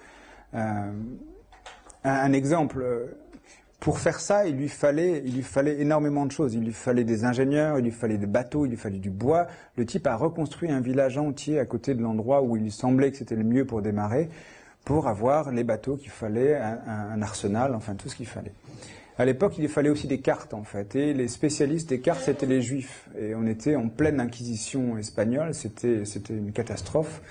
Un exemple, pour faire ça, il lui fallait énormément de choses. Il lui fallait des ingénieurs, il lui fallait des bateaux, il lui fallait du bois. Le type a reconstruit un village entier à côté de l'endroit où il lui semblait que c'était le mieux pour démarrer, pour avoir les bateaux qu'il fallait, un arsenal, enfin tout ce qu'il fallait. À l'époque, il fallait aussi des cartes, en fait, et les spécialistes des cartes, c'était les Juifs. Et on était en pleine inquisition espagnole, c'était une catastrophe.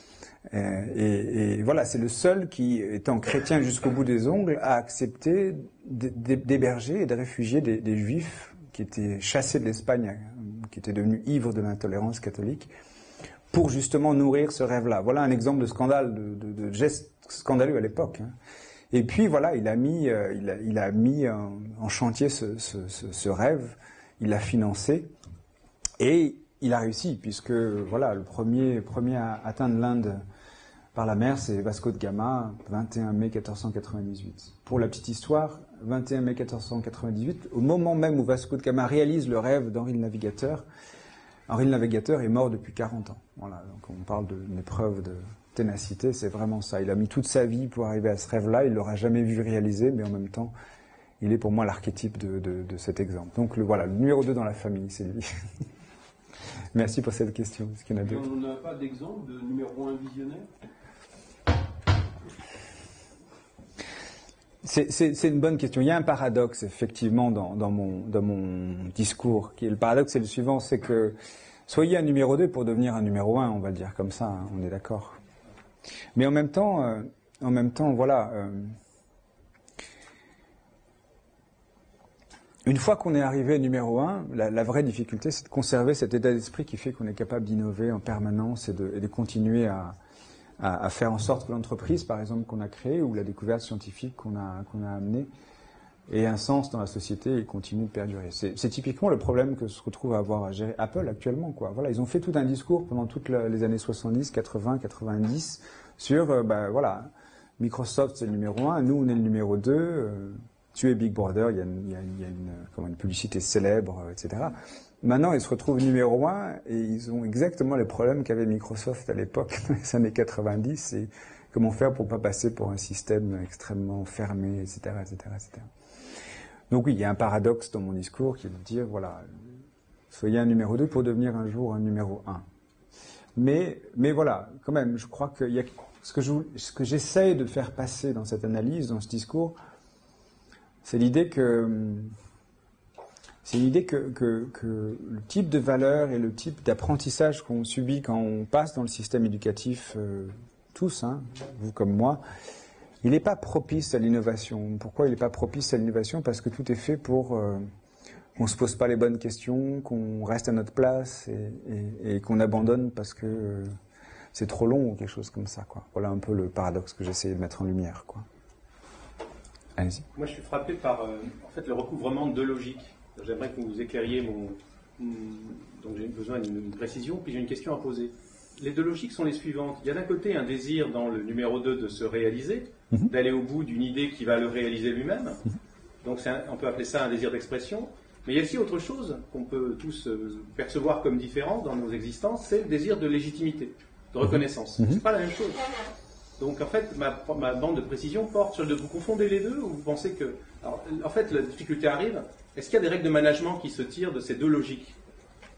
Et voilà, c'est le seul qui, étant chrétien jusqu'au bout des ongles, a accepté d'héberger et de réfugier des Juifs qui étaient chassés de l'Espagne, qui étaient devenus ivres de l'intolérance catholique, pour justement nourrir ce rêve-là. Voilà un exemple de scandale, de geste scandaleux à l'époque, hein. Et puis voilà, il a mis en chantier ce rêve, il l'a financé, et il a réussi, puisque voilà, le premier à atteindre l'Inde par la mer, c'est Vasco de Gama, 21 mai 1498. Pour la petite histoire, 21 mai 1498, au moment même où Vasco de Gama réalise le rêve d'Henri le Navigateur, Henri le Navigateur est mort depuis 40 ans. Voilà, donc on parle d'une épreuve de ténacité, c'est vraiment ça. Il a mis toute sa vie pour arriver à ce rêve-là, il ne l'aura jamais vu réaliser, mais en même temps, il est pour moi l'archétype de cet exemple. Donc voilà, le numéro 2 dans la famille, c'est lui. Merci pour cette question. Est-ce qu'il y en a d'autres ? On n'a pas d'exemple de numéro 1 visionnaire ? C'est une bonne question. Il y a un paradoxe, effectivement, dans mon discours. Le paradoxe, c'est le suivant, c'est que soyez un numéro 2 pour devenir un numéro 1, on va le dire comme ça, hein, on est d'accord. Mais en même temps, voilà, une fois qu'on est arrivé numéro 1, la vraie difficulté, c'est de conserver cet état d'esprit qui fait qu'on est capable d'innover en permanence et de continuer à faire en sorte que l'entreprise, par exemple, qu'on a créée, ou la découverte scientifique qu'on a amenée, ait un sens dans la société et continue de perdurer. C'est typiquement le problème que se retrouve à avoir à gérer Apple actuellement, quoi. Voilà, ils ont fait tout un discours pendant toutes les années 70, 80, 90 sur, voilà, Microsoft c'est le numéro 1, nous on est le numéro 2, tu es Big Brother, il y a une publicité célèbre, etc. Maintenant, ils se retrouvent numéro 1 et ils ont exactement les problèmes qu'avait Microsoft à l'époque, dans les années 90, et comment faire pour ne pas passer pour un système extrêmement fermé, etc., etc., etc. Donc oui, il y a un paradoxe dans mon discours qui est de dire, voilà, soyez un numéro 2 pour devenir un jour un numéro 1. Mais voilà, quand même, je crois qu'il y a ce que j'essaye de faire passer dans cette analyse, dans ce discours, c'est l'idée que le type de valeur et le type d'apprentissage qu'on subit quand on passe dans le système éducatif, tous, hein, vous comme moi, il n'est pas propice à l'innovation. Pourquoi il n'est pas propice à l'innovation ? Parce que tout est fait pour qu'on ne se pose pas les bonnes questions, qu'on reste à notre place et qu'on abandonne parce que c'est trop long ou quelque chose comme ça, quoi. Voilà un peu le paradoxe que j'essaie de mettre en lumière, quoi. Allez-y. Moi, je suis frappé par en fait, le recouvrement de deux logiques. J'aimerais que vous éclairiez donc j'ai besoin d'une précision, puis j'ai une question à poser. Les deux logiques sont les suivantes. Il y a d'un côté un désir dans le numéro 2 de se réaliser, d'aller au bout d'une idée qui va le réaliser lui-même. Donc on peut appeler ça un désir d'expression. Mais il y a aussi autre chose qu'on peut tous percevoir comme différent dans nos existences, c'est le désir de légitimité, de reconnaissance. C'est pas la même chose. Donc en fait, ma bande de précision porte sur vous confondez les deux ou vous pensez que... Alors, en fait, la difficulté arrive, est-ce qu'il y a des règles de management qui se tirent de ces deux logiques ?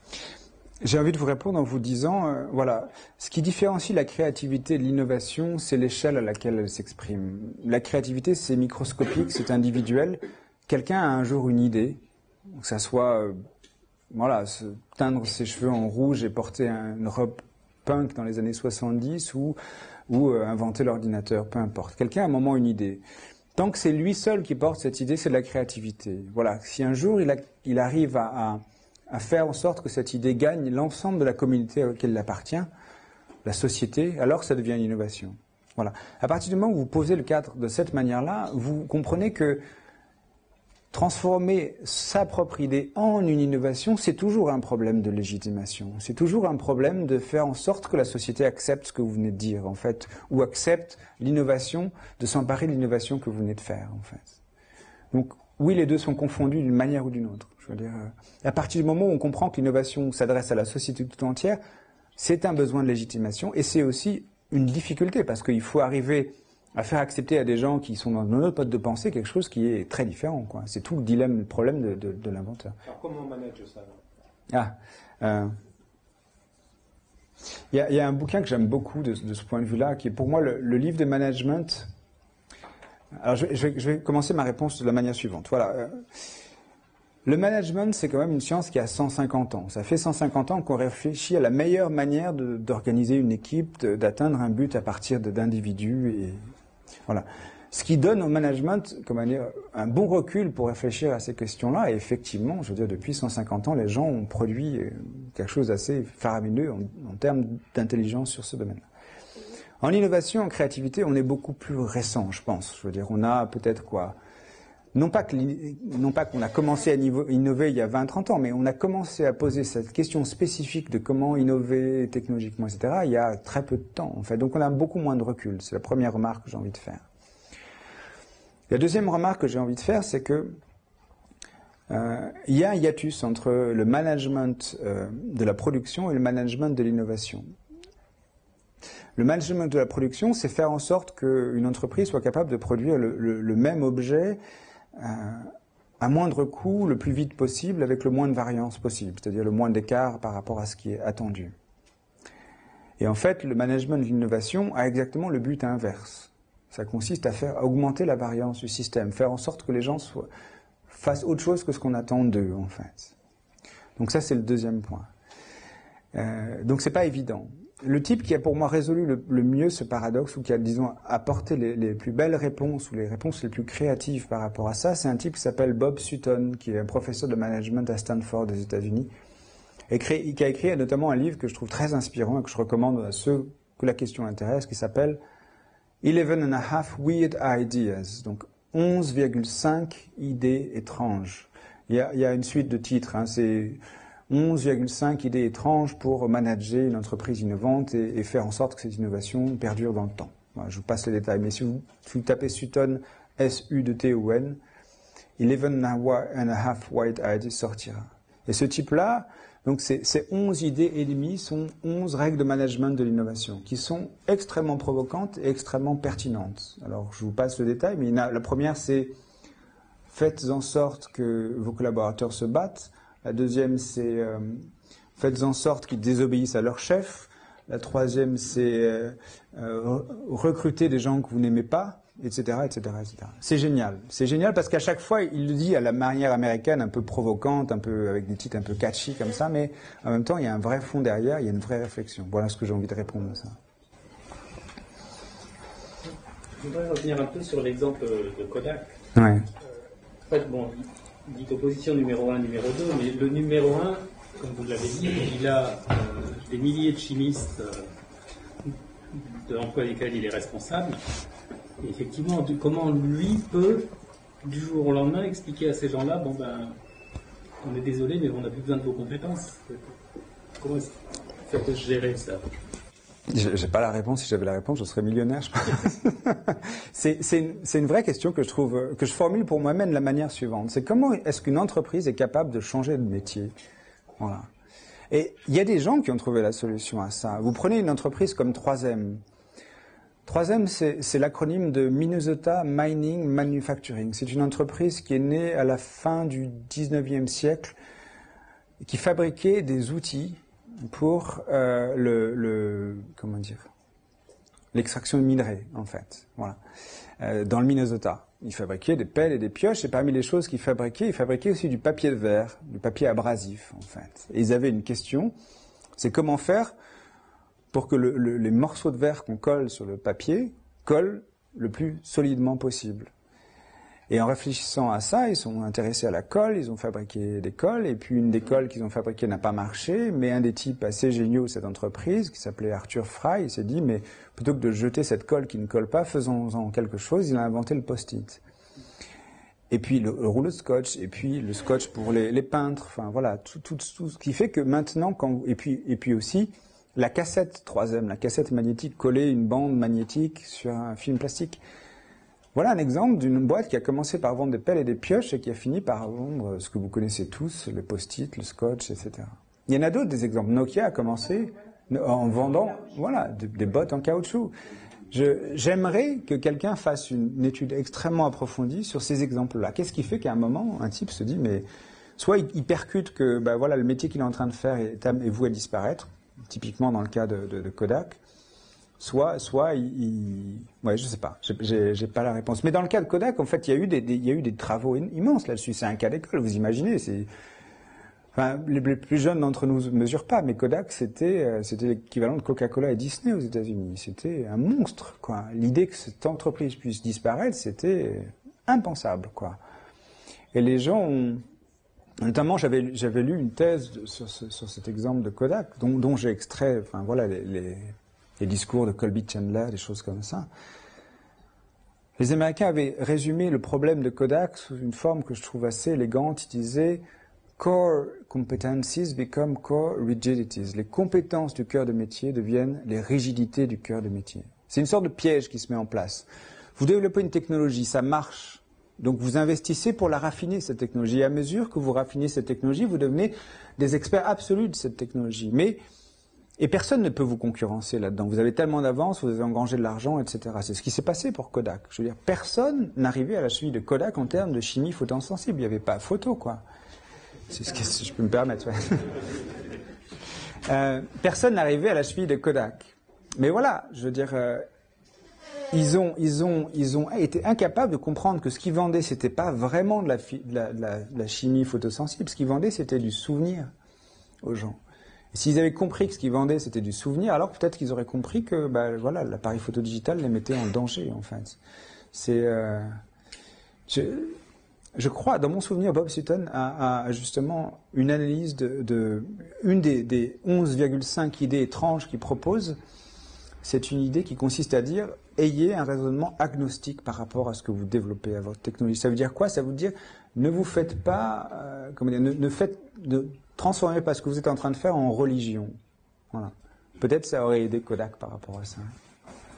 J'ai envie de vous répondre en vous disant, voilà, ce qui différencie la créativité de l'innovation, c'est l'échelle à laquelle elle s'exprime. La créativité, c'est microscopique, c'est individuel. Quelqu'un a un jour une idée, que ça soit, voilà, teindre ses cheveux en rouge et porter une robe punk dans les années 70 ou inventer l'ordinateur, peu importe. Quelqu'un a un moment une idée. Tant que c'est lui seul qui porte cette idée, c'est de la créativité. Voilà, si un jour il arrive à faire en sorte que cette idée gagne l'ensemble de la communauté à laquelle elle appartient, la société, alors ça devient une innovation. Voilà. À partir du moment où vous posez le cadre de cette manière-là, vous comprenez que transformer sa propre idée en une innovation, c'est toujours un problème de légitimation. C'est toujours un problème de faire en sorte que la société accepte ce que vous venez de dire, en fait, ou accepte l'innovation, de s'emparer de l'innovation que vous venez de faire, en fait. Donc, oui, les deux sont confondus d'une manière ou d'une autre. Je veux dire, à partir du moment où on comprend que l'innovation s'adresse à la société tout entière, c'est un besoin de légitimation et c'est aussi une difficulté parce qu'il faut arriver à faire accepter à des gens qui sont dans notre mode de pensée quelque chose qui est très différent, quoi. C'est tout le dilemme, le problème de l'inventeur. Alors comment on manage ça Il y a un bouquin que j'aime beaucoup de ce point de vue-là, qui est pour moi le livre de management. Alors je vais commencer ma réponse de la manière suivante. Voilà. Le management, c'est quand même une science qui a 150 ans. Ça fait 150 ans qu'on réfléchit à la meilleure manière d'organiser une équipe, d'atteindre un but à partir d'individus. Et voilà. Ce qui donne au management un bon recul pour réfléchir à ces questions-là. Et effectivement, je veux dire, depuis 150 ans, les gens ont produit quelque chose d'assez faramineux en termes d'intelligence sur ce domaine-là. En innovation, en créativité, on est beaucoup plus récent, je pense. Je veux dire, on a peut-être quoi... Non pas qu'on a commencé à innover il y a 20-30 ans, mais on a commencé à poser cette question spécifique de comment innover technologiquement, etc., il y a très peu de temps, en fait. Donc on a beaucoup moins de recul. C'est la première remarque que j'ai envie de faire. La deuxième remarque que j'ai envie de faire, c'est que il y a un hiatus entre le management de la production et le management de l'innovation. Le management de la production, c'est faire en sorte qu'une entreprise soit capable de produire le même objet à moindre coût, le plus vite possible, avec le moins de variance possible, c'est-à-dire le moins d'écart par rapport à ce qui est attendu. Et en fait, le management de l'innovation a exactement le but inverse. Ça consiste à faire augmenter la variance du système, faire en sorte que les gens fassent autre chose que ce qu'on attend d'eux, en fait. Donc ça, c'est le deuxième point. Donc c'est pas évident. Le type qui a pour moi résolu le mieux ce paradoxe, ou qui a, disons, apporté les plus belles réponses, ou les réponses les plus créatives par rapport à ça, c'est un type qui s'appelle Bob Sutton, qui est un professeur de management à Stanford, aux États-Unis, et qui a écrit notamment un livre que je trouve très inspirant et que je recommande à ceux que la question intéresse, qui s'appelle 11.5 Weird Ideas, donc 11,5 idées étranges. Il y a une suite de titres, hein, c'est 11,5 idées étranges pour manager une entreprise innovante et faire en sorte que cette innovation perdure dans le temps. Voilà, je vous passe les détails, mais si vous tapez Sutton, S-U-T-O-N, 11.5 Weird Ideas sortira. Et ce type-là, donc ces 11 idées et demie sont 11 règles de management de l'innovation qui sont extrêmement provocantes et extrêmement pertinentes. Alors je vous passe le détail, mais la première c'est faites en sorte que vos collaborateurs se battent. La deuxième c'est faites en sorte qu'ils désobéissent à leur chef. La troisième c'est recruter des gens que vous n'aimez pas, etc., etc., etc. C'est génial parce qu'à chaque fois, il le dit à la manière américaine, un peu provocante, un peu avec des titres un peu catchy comme ça, mais en même temps, il y a un vrai fond derrière, il y a une vraie réflexion. Voilà ce que j'ai envie de répondre à ça. Je voudrais revenir un peu sur l'exemple de Kodak. Ouais. En fait, bon, il dit opposition numéro 1, numéro 2, mais le numéro 1, comme vous l'avez dit, il a des milliers de chimistes de l'emploi desquels il est responsable. Et effectivement, comment lui peut, du jour au lendemain, expliquer à ces gens-là, bon ben, on est désolé, mais on n'a plus besoin de vos compétences. Comment ça peut se gérer ça? J'ai pas la réponse. Si j'avais la réponse, je serais millionnaire, je pense. C'est une vraie question que je formule pour moi-même de la manière suivante. C'est comment est-ce qu'une entreprise est capable de changer de métier? Voilà. Et il y a des gens qui ont trouvé la solution à ça. Vous prenez une entreprise comme 3M. 3M, c'est l'acronyme de Minnesota Mining Manufacturing. C'est une entreprise qui est née à la fin du 19e siècle, qui fabriquait des outils pour comment dire, l'extraction de minerais, en fait. Voilà. Dans le Minnesota. Ils fabriquaient des pelles et des pioches, et parmi les choses qu'ils fabriquaient, ils fabriquaient aussi du papier de verre, du papier abrasif, en fait. Et ils avaient une question, c'est comment faire pour que les morceaux de verre qu'on colle sur le papier collent le plus solidement possible. Et en réfléchissant à ça, ils sont intéressés à la colle, ils ont fabriqué des colles, et puis une des colles qu'ils ont fabriquées n'a pas marché, mais un des types assez géniaux de cette entreprise, qui s'appelait Arthur Fry, il s'est dit, mais plutôt que de jeter cette colle qui ne colle pas, faisons-en quelque chose, il a inventé le post-it. Et puis le rouleau de scotch, et puis le scotch pour les peintres, enfin voilà, tout ce qui fait que maintenant, et puis aussi, la cassette 3M, la cassette magnétique, coller une bande magnétique sur un film plastique. Voilà un exemple d'une boîte qui a commencé par vendre des pelles et des pioches et qui a fini par vendre ce que vous connaissez tous, le post-it, le scotch, etc. Il y en a d'autres, des exemples. Nokia a commencé en vendant des bottes en caoutchouc. J'aimerais que quelqu'un fasse une étude extrêmement approfondie sur ces exemples-là. Qu'est-ce qui fait qu'à un moment, un type se dit, mais soit il percute que le métier qu'il est en train de faire est voué à disparaître, typiquement dans le cas de Kodak, soit je sais pas, j'ai pas la réponse. Mais dans le cas de Kodak, en fait, il y a eu des travaux immenses là-dessus. C'est un cas d'école, vous imaginez. Les plus jeunes d'entre nous ne mesurent pas, mais Kodak, c'était l'équivalent de Coca-Cola et Disney aux États-Unis. C'était un monstre, quoi. L'idée que cette entreprise puisse disparaître, c'était impensable, quoi. Et les gens notamment, j'avais lu une thèse sur cet exemple de Kodak, dont j'ai extrait, les discours de Colby Chandler, des choses comme ça. Les Américains avaient résumé le problème de Kodak sous une forme que je trouve assez élégante. Ils disaient « Core competencies become core rigidities ». Les compétences du cœur de métier deviennent les rigidités du cœur de métier. C'est une sorte de piège qui se met en place. Vous développez une technologie, ça marche. Donc vous investissez pour la raffiner, cette technologie. Et à mesure que vous raffinez cette technologie, vous devenez des experts absolus de cette technologie. Et personne ne peut vous concurrencer là-dedans. Vous avez tellement d'avance, vous avez engrangé de l'argent, etc. C'est ce qui s'est passé pour Kodak. Je veux dire, personne n'arrivait à la cheville de Kodak en termes de chimie photosensible. Il n'y avait pas photo, quoi. C'est ce que je peux me permettre. Ouais. Personne n'arrivait à la cheville de Kodak. Mais voilà, je veux dire, ils ont été incapables de comprendre que ce qu'ils vendaient, c'était pas vraiment de la chimie photosensible. Ce qu'ils vendaient, c'était du souvenir aux gens. Et s'ils avaient compris que ce qu'ils vendaient, c'était du souvenir, alors peut-être qu'ils auraient compris que, l'appareil photo digital les mettait en danger, en fait. Je crois, dans mon souvenir, Bob Sutton a justement une analyse une des 11,5 idées étranges qu'il propose. C'est une idée qui consiste à dire, ayez un raisonnement agnostique par rapport à ce que vous développez à votre technologie. Ça veut dire quoi? Ça veut dire, ne vous faites pas, ne transformez pas ce que vous êtes en train de faire en religion. Voilà. Peut-être ça aurait aidé Kodak par rapport à ça. Philippe ?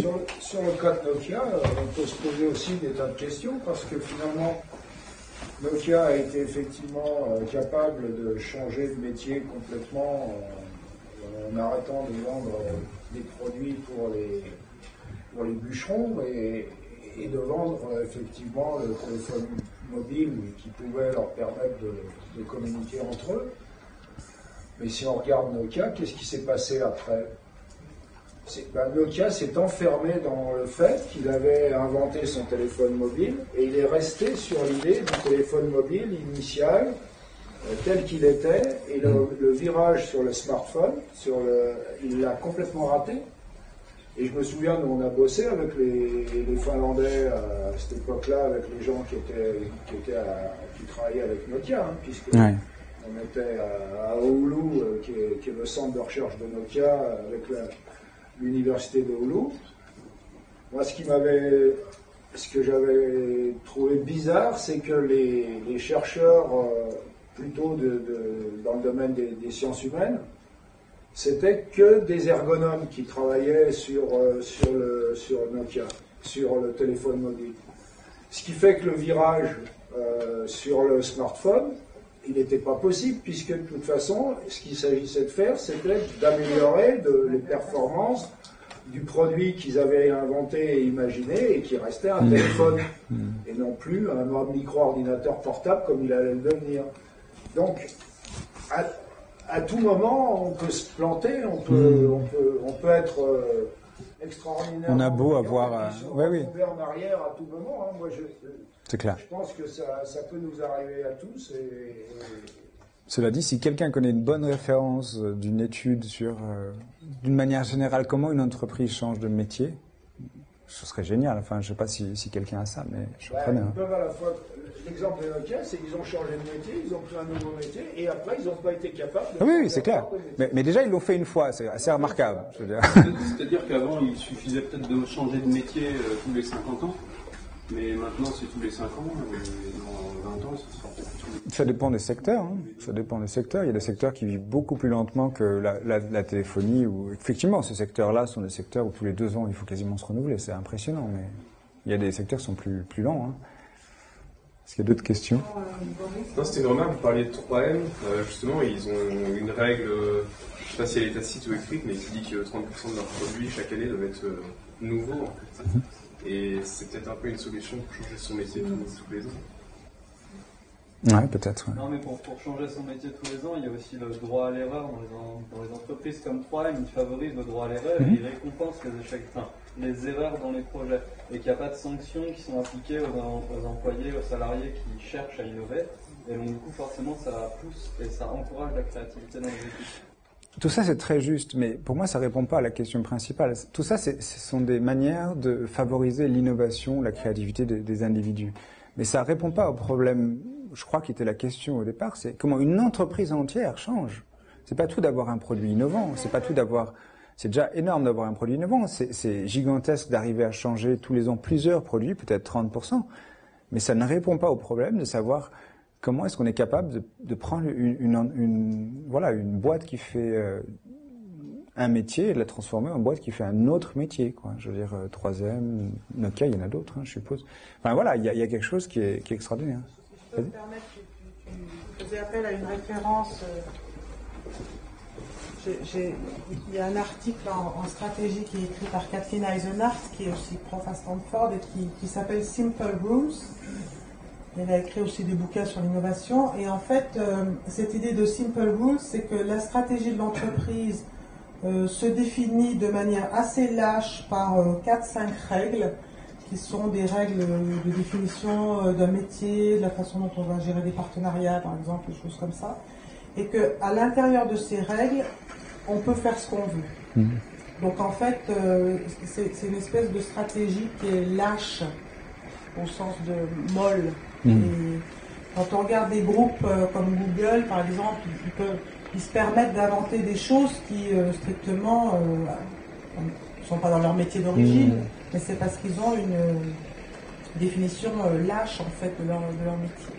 Sur le cas de Nokia, on peut se poser aussi des tas de questions, parce que finalement, Nokia a été effectivement capable de changer de métier complètement en arrêtant de vendre des produits pour les bûcherons et de vendre effectivement le téléphone mobile qui pouvait leur permettre de communiquer entre eux. Mais si on regarde Nokia, qu'est-ce qui s'est passé après ? Nokia s'est enfermé dans le fait qu'il avait inventé son téléphone mobile et il est resté sur l'idée du téléphone mobile initial tel qu'il était, et le virage sur le smartphone, il l'a complètement raté. Et je me souviens, nous on a bossé avec les Finlandais à cette époque-là, avec les gens qui travaillaient avec Nokia, puisque on était à Oulu, qui est le centre de recherche de Nokia, avec l'université de Oulu. Moi, ce que j'avais trouvé bizarre, c'est que les chercheurs, plutôt dans le domaine des sciences humaines, c'était que des ergonomes qui travaillaient sur Nokia, sur le téléphone mobile. Ce qui fait que le virage sur le smartphone, il n'était pas possible, puisque de toute façon, ce qu'il s'agissait de faire, c'était d'améliorer les performances du produit qu'ils avaient inventé et imaginé, et qui restait un téléphone, et non plus un micro-ordinateur portable comme il allait le devenir. Donc, à tout moment, on peut se planter, on peut être extraordinaire. On a beau avoir... tomber en arrière à tout moment. Hein. Moi, c'est clair. Je pense que ça peut nous arriver à tous. Cela dit, si quelqu'un connaît une bonne référence d'une étude sur, d'une manière générale, comment une entreprise change de métier, ce serait génial. Enfin, je ne sais pas si quelqu'un a ça, mais je prenais. Ils peuvent à la fois. L'exemple de Nokia, c'est qu'ils ont changé de métier, ils ont pris un nouveau métier, et après, ils n'ont pas été capables de... Oui, c'est clair. Mais déjà, ils l'ont fait une fois, c'est assez remarquable. Je veux dire. C'est-à-dire qu'avant, il suffisait peut-être de changer de métier tous les 50 ans, mais maintenant, c'est tous les 5 ans, et dans 20 ans, ce sera peut-être... Ça dépend des secteurs. Hein. Ça dépend des secteurs. Il y a des secteurs qui vivent beaucoup plus lentement que la téléphonie. Où, effectivement, ces secteurs-là sont des secteurs où tous les 2 ans, il faut quasiment se renouveler. C'est impressionnant, mais il y a des secteurs qui sont plus lents. Hein. Est-ce qu'il y a d'autres questions? Non, c'était une remarque, vous parliez de 3M. Justement, ils ont une règle, je ne sais pas si elle est tacite ou écrite, mais qui dit que 30% de leurs produits chaque année doivent être nouveaux. En fait. Et c'est peut-être un peu une solution pour changer son métier tous les ans. Ouais, peut-être. Ouais. Non, mais pour changer son métier tous les ans, il y a aussi le droit à l'erreur dans les entreprises comme 3M. Ils favorisent le droit à l'erreur et ils récompensent les échecs, les erreurs dans les projets. Et qu'il n'y a pas de sanctions qui sont appliquées aux employés, aux salariés qui cherchent à innover. Et donc, du coup, forcément, ça pousse et ça encourage la créativité dans les équipes. Tout ça, c'est très juste, mais pour moi, ça ne répond pas à la question principale. Tout ça, ce sont des manières de favoriser l'innovation, la créativité des individus. Mais ça ne répond pas au problème, je crois, qui était la question au départ, c'est comment une entreprise entière change. C'est pas tout d'avoir un produit innovant, c'est pas tout d'avoir... C'est déjà énorme d'avoir un produit innovant, c'est gigantesque d'arriver à changer tous les ans plusieurs produits, peut-être 30%, mais ça ne répond pas au problème de savoir comment est-ce qu'on est capable de prendre une boîte qui fait un métier et de la transformer en boîte qui fait un autre métier, quoi. Je veux dire, 3M, Nokia, il y en a d'autres, hein, je suppose. Enfin voilà, il y a quelque chose qui est extraordinaire. Je peux me permettre, tu faisais appel à une référence. Il y a un article en stratégie qui est écrit par Kathleen Eisenhardt, qui est aussi prof à Stanford et qui s'appelle Simple Rules. Elle a écrit aussi des bouquins sur l'innovation. Et en fait, cette idée de Simple Rules, c'est que la stratégie de l'entreprise se définit de manière assez lâche par 4-5 règles, qui sont des règles de définition d'un métier, de la façon dont on va gérer des partenariats, par exemple, des choses comme ça. Et qu'à l'intérieur de ces règles, on peut faire ce qu'on veut. Donc en fait, c'est une espèce de stratégie qui est lâche, au sens de molle. Et quand on regarde des groupes comme Google, par exemple, ils se permettent d'inventer des choses qui, strictement, ne sont pas dans leur métier d'origine, mais c'est parce qu'ils ont une définition lâche, en fait, de leur métier.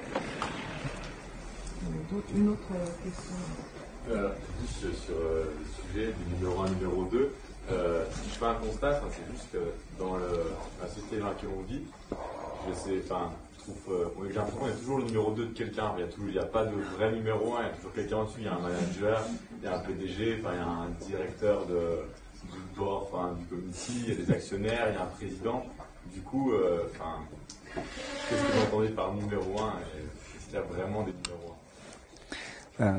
Une autre question. Juste sur le sujet du numéro 1, numéro 2, je fais un constat, c'est juste que dans la société dans laquelle on vit, j'ai l'impression qu'il y a toujours le numéro 2 de quelqu'un, il n'y a pas de vrai numéro 1, il y a toujours quelqu'un au-dessus, il y a un manager, il y a un PDG, il y a un directeur du board, du comité, il y a des actionnaires, il y a un président. Du coup, qu'est-ce que vous entendez par numéro 1 et est-ce qu'il y a vraiment des numéros 1?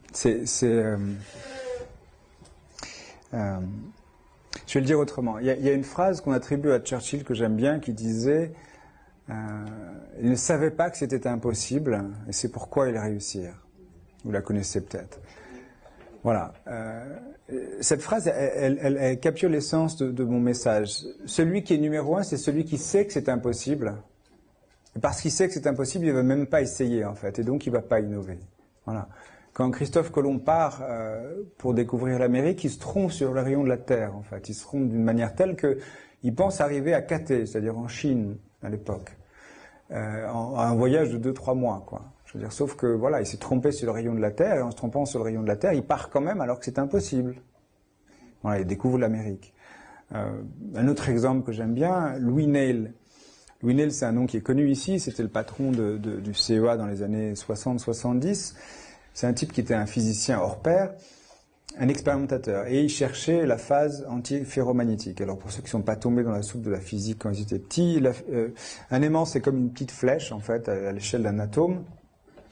Je vais le dire autrement. Il y a une phrase qu'on attribue à Churchill que j'aime bien qui disait il ne savait pas que c'était impossible et c'est pourquoi ils réussirent. Vous la connaissez peut-être. Voilà. Cette phrase, elle capture l'essence de mon message. Celui qui est numéro 1, c'est celui qui sait que c'est impossible. Et parce qu'il sait que c'est impossible, il ne va même pas essayer, en fait. Et donc, il ne va pas innover. Voilà. Quand Christophe Colomb part pour découvrir l'Amérique, il se trompe sur le rayon de la Terre, en fait. Il se trompe d'une manière telle qu'il pense arriver à Cathay, c'est-à-dire en Chine, à l'époque. À un voyage de 2-3 mois, quoi. Je veux dire, sauf que, voilà, il s'est trompé sur le rayon de la Terre, et en se trompant sur le rayon de la Terre, il part quand même alors que c'est impossible. Voilà, il découvre l'Amérique. Un autre exemple que j'aime bien, Louis Neil. Louis Neil, c'est un nom qui est connu ici, c'était le patron du CEA dans les années 60-70. C'est un type qui était un physicien hors pair, un expérimentateur, et il cherchait la phase antiferromagnétique. Alors pour ceux qui ne sont pas tombés dans la soupe de la physique quand ils étaient petits, un aimant c'est comme une petite flèche en fait à l'échelle d'un atome,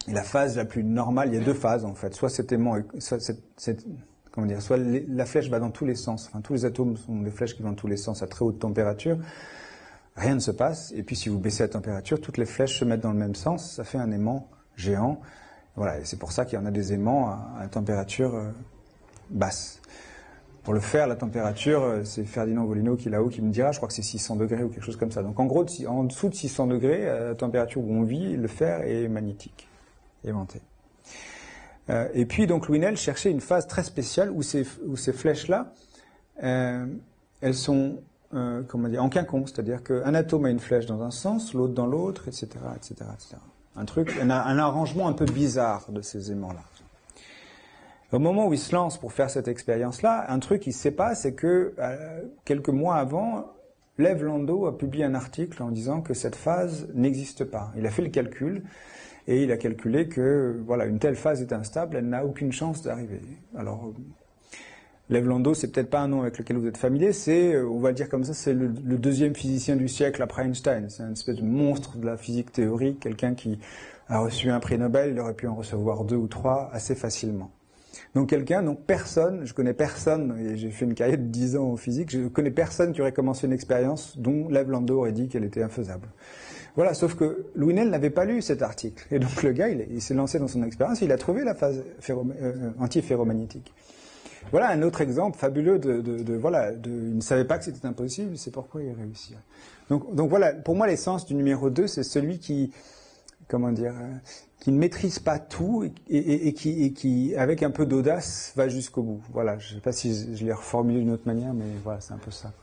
la phase la plus normale, il y a deux phases en fait. Soit cet aimant, comment dire, soit la flèche va dans tous les sens. Enfin, tous les atomes sont des flèches qui vont dans tous les sens à très haute température. Rien ne se passe. Et puis si vous baissez la température, toutes les flèches se mettent dans le même sens. Ça fait un aimant géant. Voilà. Et c'est pour ça qu'il y en a des aimants à température basse. Pour le faire, la température, c'est Ferdinand Volino qui est là-haut qui me dira, je crois que c'est 600 degrés ou quelque chose comme ça. Donc en gros, en dessous de 600 degrés, à la température où on vit, le fer est magnétique, aimanté. Et puis donc Louis Néel cherchait une phase très spéciale où ces flèches-là, elles sont comment dire, en quinconce, c'est-à-dire qu'un atome a une flèche dans un sens, l'autre dans l'autre, etc., etc., etc. Un arrangement un peu bizarre de ces aimants-là. Au moment où il se lance pour faire cette expérience-là, un truc qui se sait pas, c'est que quelques mois avant, Lev Landau a publié un article en disant que cette phase n'existe pas. Il a fait le calcul et il a calculé que voilà, une telle phase est instable, elle n'a aucune chance d'arriver. Alors, Lev Landau, c'est peut-être pas un nom avec lequel vous êtes familier, c'est, on va le dire comme ça, c'est le deuxième physicien du siècle après Einstein. C'est une espèce de monstre de la physique théorique, quelqu'un qui a reçu un prix Nobel, il aurait pu en recevoir 2 ou 3 assez facilement. Donc personne, je connais personne, et j'ai fait une carrière de 10 ans en physique, je connais personne qui aurait commencé une expérience dont Lev Landau aurait dit qu'elle était infaisable. Voilà, sauf que Louis Néel n'avait pas lu cet article. Et donc le gars, il s'est lancé dans son expérience, il a trouvé la phase antiferromagnétique. Voilà un autre exemple fabuleux il ne savait pas que c'était impossible, c'est pourquoi il a réussi. Donc voilà, pour moi l'essence du numéro 2, c'est celui qui, comment dire, qui ne maîtrise pas tout et qui, avec un peu d'audace, va jusqu'au bout. Voilà, je ne sais pas si je l'ai reformulé d'une autre manière, mais voilà, c'est un peu ça, quoi.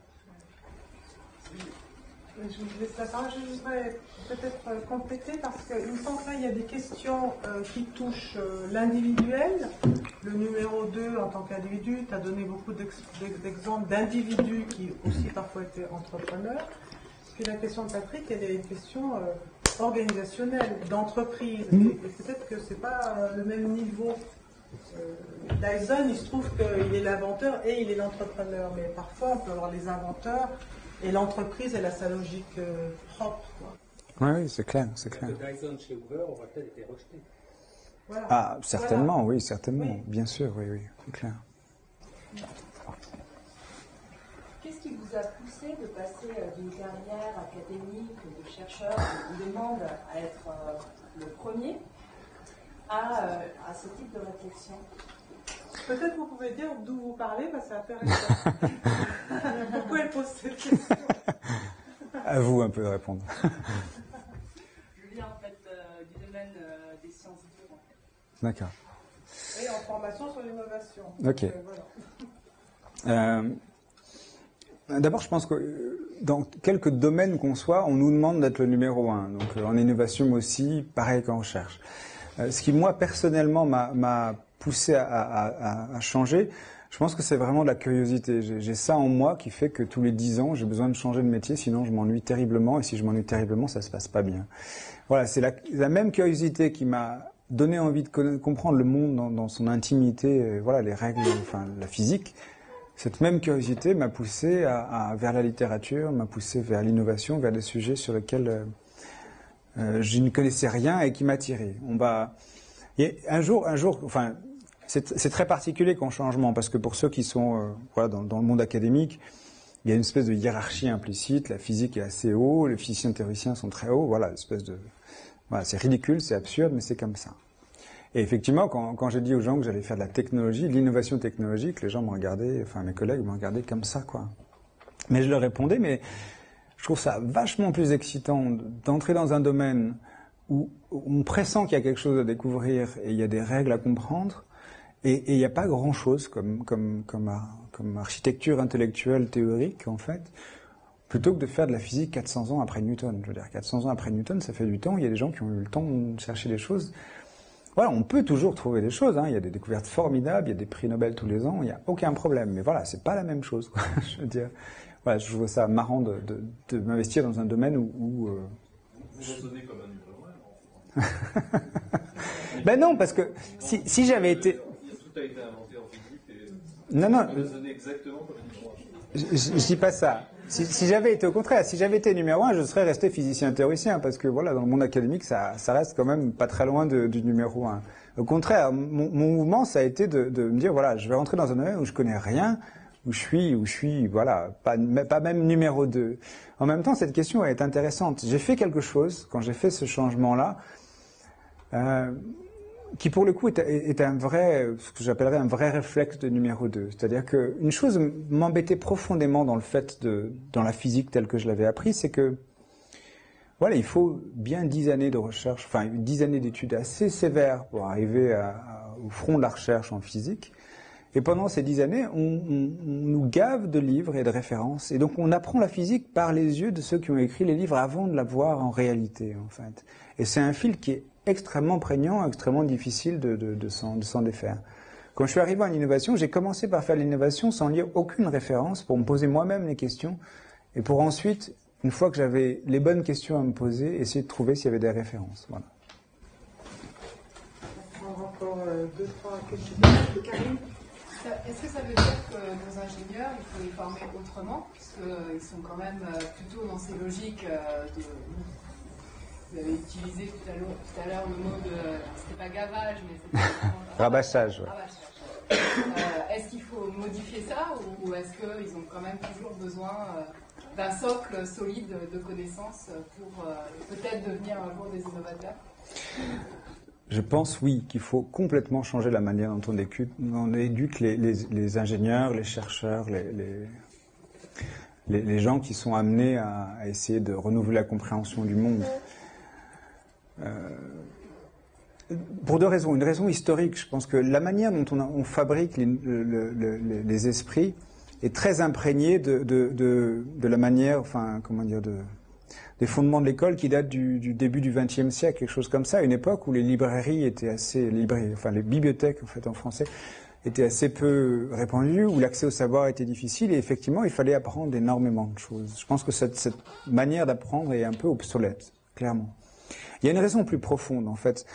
Je vous laisse la parole. Je voudrais peut-être compléter parce qu'il me semble que là, il y a des questions qui touchent l'individuel. Le numéro 2, en tant qu'individu, tu as donné beaucoup d'exemples d'individus qui aussi parfois étaient entrepreneurs. Puis la question de Patrick, elle est une question organisationnelle, d'entreprise. Et peut-être que ce n'est pas le même niveau. Dyson, il se trouve qu'il est l'inventeur et il est l'entrepreneur. Mais parfois, on peut avoir les inventeurs et l'entreprise, elle a sa logique propre. Quoi. Oui, c'est clair, c'est clair. Le Dyson chez Hoover aurait peut-être été rejeté. Voilà. Ah, certainement, voilà. Oui, certainement, oui. Bien sûr, oui, c'est clair. Qu'est-ce qui vous a poussé de passer d'une carrière académique de chercheur qui vous demande à être le premier à ce type de réflexion? Peut-être vous pouvez dire d'où vous parlez, parce que ça va faire Pourquoi elle pose cette question? À vous un peu de répondre. Je viens en fait du domaine des sciences dures. En fait. D'accord. Et en formation sur l'innovation. Ok. Voilà. D'abord, je pense que dans quelques domaines qu'on soit, on nous demande d'être le numéro 1. Donc en innovation aussi, pareil qu'en recherche. Ce qui, moi, personnellement, m'a poussé à changer, je pense que c'est vraiment de la curiosité. J'ai ça en moi qui fait que tous les 10 ans, j'ai besoin de changer de métier, sinon je m'ennuie terriblement, et si je m'ennuie terriblement, ça se passe pas bien. Voilà, c'est la même curiosité qui m'a donné envie de comprendre le monde dans son intimité, voilà, les règles, enfin, la physique. Cette même curiosité m'a poussé vers la littérature, m'a poussé vers l'innovation, vers des sujets sur lesquels je ne connaissais rien et qui m'attiraient. Un jour, enfin, c'est très particulier comme changement, parce que pour ceux qui sont dans le monde académique, il y a une espèce de hiérarchie implicite, la physique est assez haut, les physiciens théoriciens sont très hauts, voilà, c'est ridicule, c'est absurde, mais c'est comme ça. Et effectivement, quand j'ai dit aux gens que j'allais faire de la technologie, de l'innovation technologique, les gens me regardaient, enfin mes collègues me regardaient comme ça, quoi. Mais je leur répondais, mais je trouve ça vachement plus excitant d'entrer dans un domaine où on pressent qu'il y a quelque chose à découvrir et il y a des règles à comprendre, et il n'y a pas grand-chose comme architecture intellectuelle théorique, en fait, plutôt que de faire de la physique 400 ans après Newton. Je veux dire, 400 ans après Newton, ça fait du temps, il y a des gens qui ont eu le temps de chercher des choses. Voilà, on peut toujours trouver des choses, il y a des découvertes formidables, il y a des prix Nobel tous les ans, il n'y a aucun problème. Mais voilà, c'est pas la même chose, quoi. Je veux dire, voilà, je trouve ça marrant de m'investir dans un domaine où Vous raisonnez comme un numéro 1. Ben non, parce que si j'avais été... Tout a été inventé en physique et Non. vous raisonnez exactement comme un numéro 1. Je dis pas ça. si j'avais été au contraire, si j'avais été numéro 1, je serais resté physicien théoricien, parce que voilà, dans le monde académique, ça reste quand même pas très loin du numéro 1. Au contraire, mon mouvement, ça a été de me dire, voilà, je vais rentrer dans un domaine où je connais rien, où je suis, voilà, pas même numéro 2. En même temps, cette question est intéressante. J'ai fait quelque chose, quand j'ai fait ce changement-là, qui pour le coup est un vrai, ce que j'appellerais un vrai réflexe de numéro 2. C'est-à-dire qu'une chose m'embêtait profondément dans le fait dans la physique telle que je l'avais appris, c'est que, voilà, il faut bien 10 années de recherche, enfin 10 années d'études assez sévères pour arriver au front de la recherche en physique. Et pendant ces 10 années, on nous gave de livres et de références. Et donc on apprend la physique par les yeux de ceux qui ont écrit les livres avant de la voir en réalité, en fait. Et c'est un fil qui est extrêmement prégnant, extrêmement difficile de s'en défaire. Quand je suis arrivé en innovation, j'ai commencé par faire l'innovation sans lire aucune référence, pour me poser moi-même les questions, et pour ensuite, une fois que j'avais les bonnes questions à me poser, essayer de trouver s'il y avait des références. Voilà. On prend encore 2-3 questions. Karine ? Est-ce que ça veut dire que nos ingénieurs, il faut les former autrement, puisqu'ils sont quand même plutôt dans ces logiques de... Vous avez utilisé tout à l'heure le mot de... C'était pas gavage, mais c'était... Rabâchage. Ouais. Est-ce qu'il faut modifier ça, ou est-ce qu'ils ont quand même toujours besoin d'un socle solide de connaissances pour peut-être devenir un jour des innovateurs ? Je pense, oui, qu'il faut complètement changer la manière dont on éduque les ingénieurs, les chercheurs, les gens qui sont amenés à essayer de renouveler la compréhension du monde. Pour 2 raisons. Une raison historique, je pense que la manière dont on fabrique les esprits est très imprégnée de la manière, enfin, comment dire, des fondements de l'école qui datent du début du XXe siècle, quelque chose comme ça, une époque où les librairies étaient les bibliothèques, en fait, en français, étaient assez peu répandues, où l'accès au savoir était difficile, et effectivement, il fallait apprendre énormément de choses. Je pense que cette manière d'apprendre est un peu obsolète, clairement. Il y a une raison plus profonde, en fait.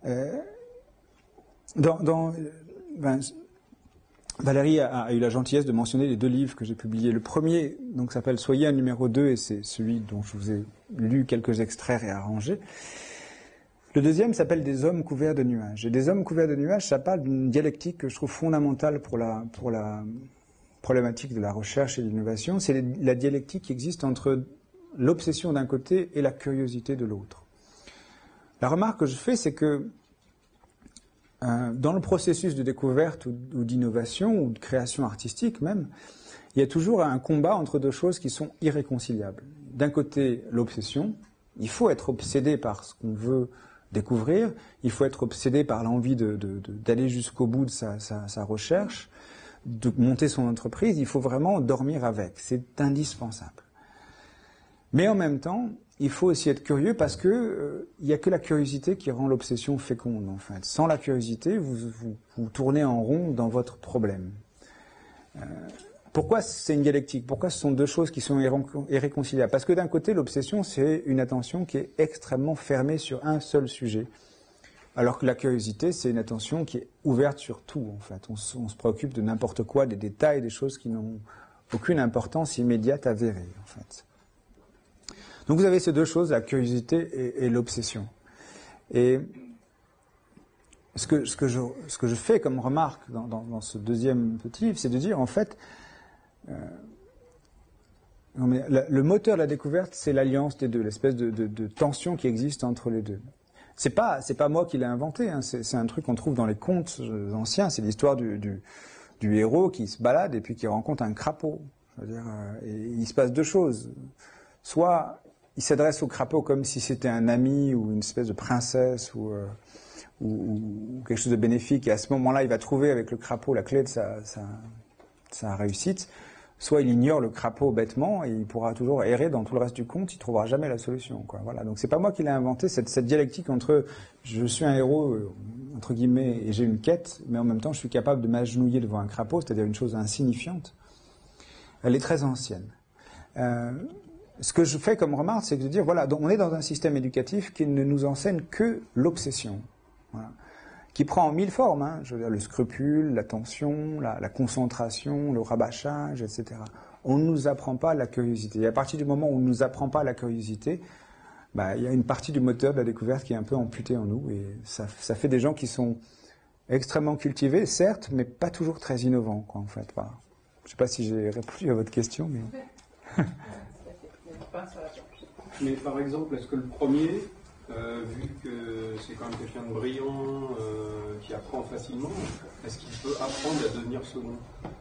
Valérie a eu la gentillesse de mentionner les 2 livres que j'ai publiés. Le premier donc s'appelle « Soyez un numéro 2 » et c'est celui dont je vous ai lu quelques extraits réarrangés. Le deuxième s'appelle « Des hommes couverts de nuages ». Et « Des hommes couverts de nuages », ça parle d'une dialectique que je trouve fondamentale pour la problématique de la recherche et de l'innovation. C'est la dialectique qui existe entre l'obsession d'un côté et la curiosité de l'autre. La remarque que je fais, c'est que dans le processus de découverte ou d'innovation ou de création artistique même, il y a toujours un combat entre 2 choses qui sont irréconciliables. D'un côté, l'obsession. Il faut être obsédé par ce qu'on veut découvrir. Il faut être obsédé par l'envie d'aller jusqu'au bout de sa recherche, de monter son entreprise. Il faut vraiment dormir avec. C'est indispensable. Mais en même temps, il faut aussi être curieux parce que il n'y a que la curiosité qui rend l'obsession féconde, en fait. Sans la curiosité, vous tournez en rond dans votre problème. Pourquoi c'est une dialectique ? Pourquoi ce sont 2 choses qui sont irréconciliables ? Parce que d'un côté, l'obsession, c'est une attention qui est extrêmement fermée sur un seul sujet. Alors que la curiosité, c'est une attention qui est ouverte sur tout, en fait. On se préoccupe de n'importe quoi, des détails, des choses qui n'ont aucune importance immédiate avérée, en fait. Donc vous avez ces 2 choses, la curiosité et l'obsession. Et ce que je fais comme remarque dans ce deuxième petit livre, c'est de dire en fait, le moteur de la découverte, c'est l'alliance des 2, l'espèce de tension qui existe entre les 2. C'est pas moi qui l'ai inventé, hein, c'est un truc qu'on trouve dans les contes anciens, c'est l'histoire du héros qui se balade et puis qui rencontre un crapaud. Et il se passe 2 choses. Soit il s'adresse au crapaud comme si c'était un ami ou une espèce de princesse ou quelque chose de bénéfique, et à ce moment-là, il va trouver avec le crapaud la clé de sa réussite. Soit il ignore le crapaud bêtement et il pourra toujours errer dans tout le reste du conte, il ne trouvera jamais la solution, quoi. Voilà. Donc c'est pas moi qui l'ai inventé, cette dialectique entre je suis un héros, entre guillemets, et j'ai une quête, mais en même temps je suis capable de m'agenouiller devant un crapaud, c'est-à-dire une chose insignifiante. Elle est très ancienne. Ce que je fais comme remarque, c'est de dire, voilà, on est dans un système éducatif qui ne nous enseigne que l'obsession, voilà, qui prend 1000 formes, hein, je veux dire, le scrupule, l'attention, la concentration, le rabâchage, etc. on ne nous apprend pas la curiosité. Et à partir du moment où on ne nous apprend pas la curiosité, il y a une partie du moteur de la découverte qui est un peu amputée en nous. Et ça fait des gens qui sont extrêmement cultivés, certes, mais pas toujours très innovants, quoi, en fait. Voilà. Je ne sais pas si j'ai répondu à votre question, mais... Mais par exemple, est-ce que le premier, vu que c'est quand même quelqu'un de brillant, qui apprend facilement, est-ce qu'il peut apprendre à devenir second?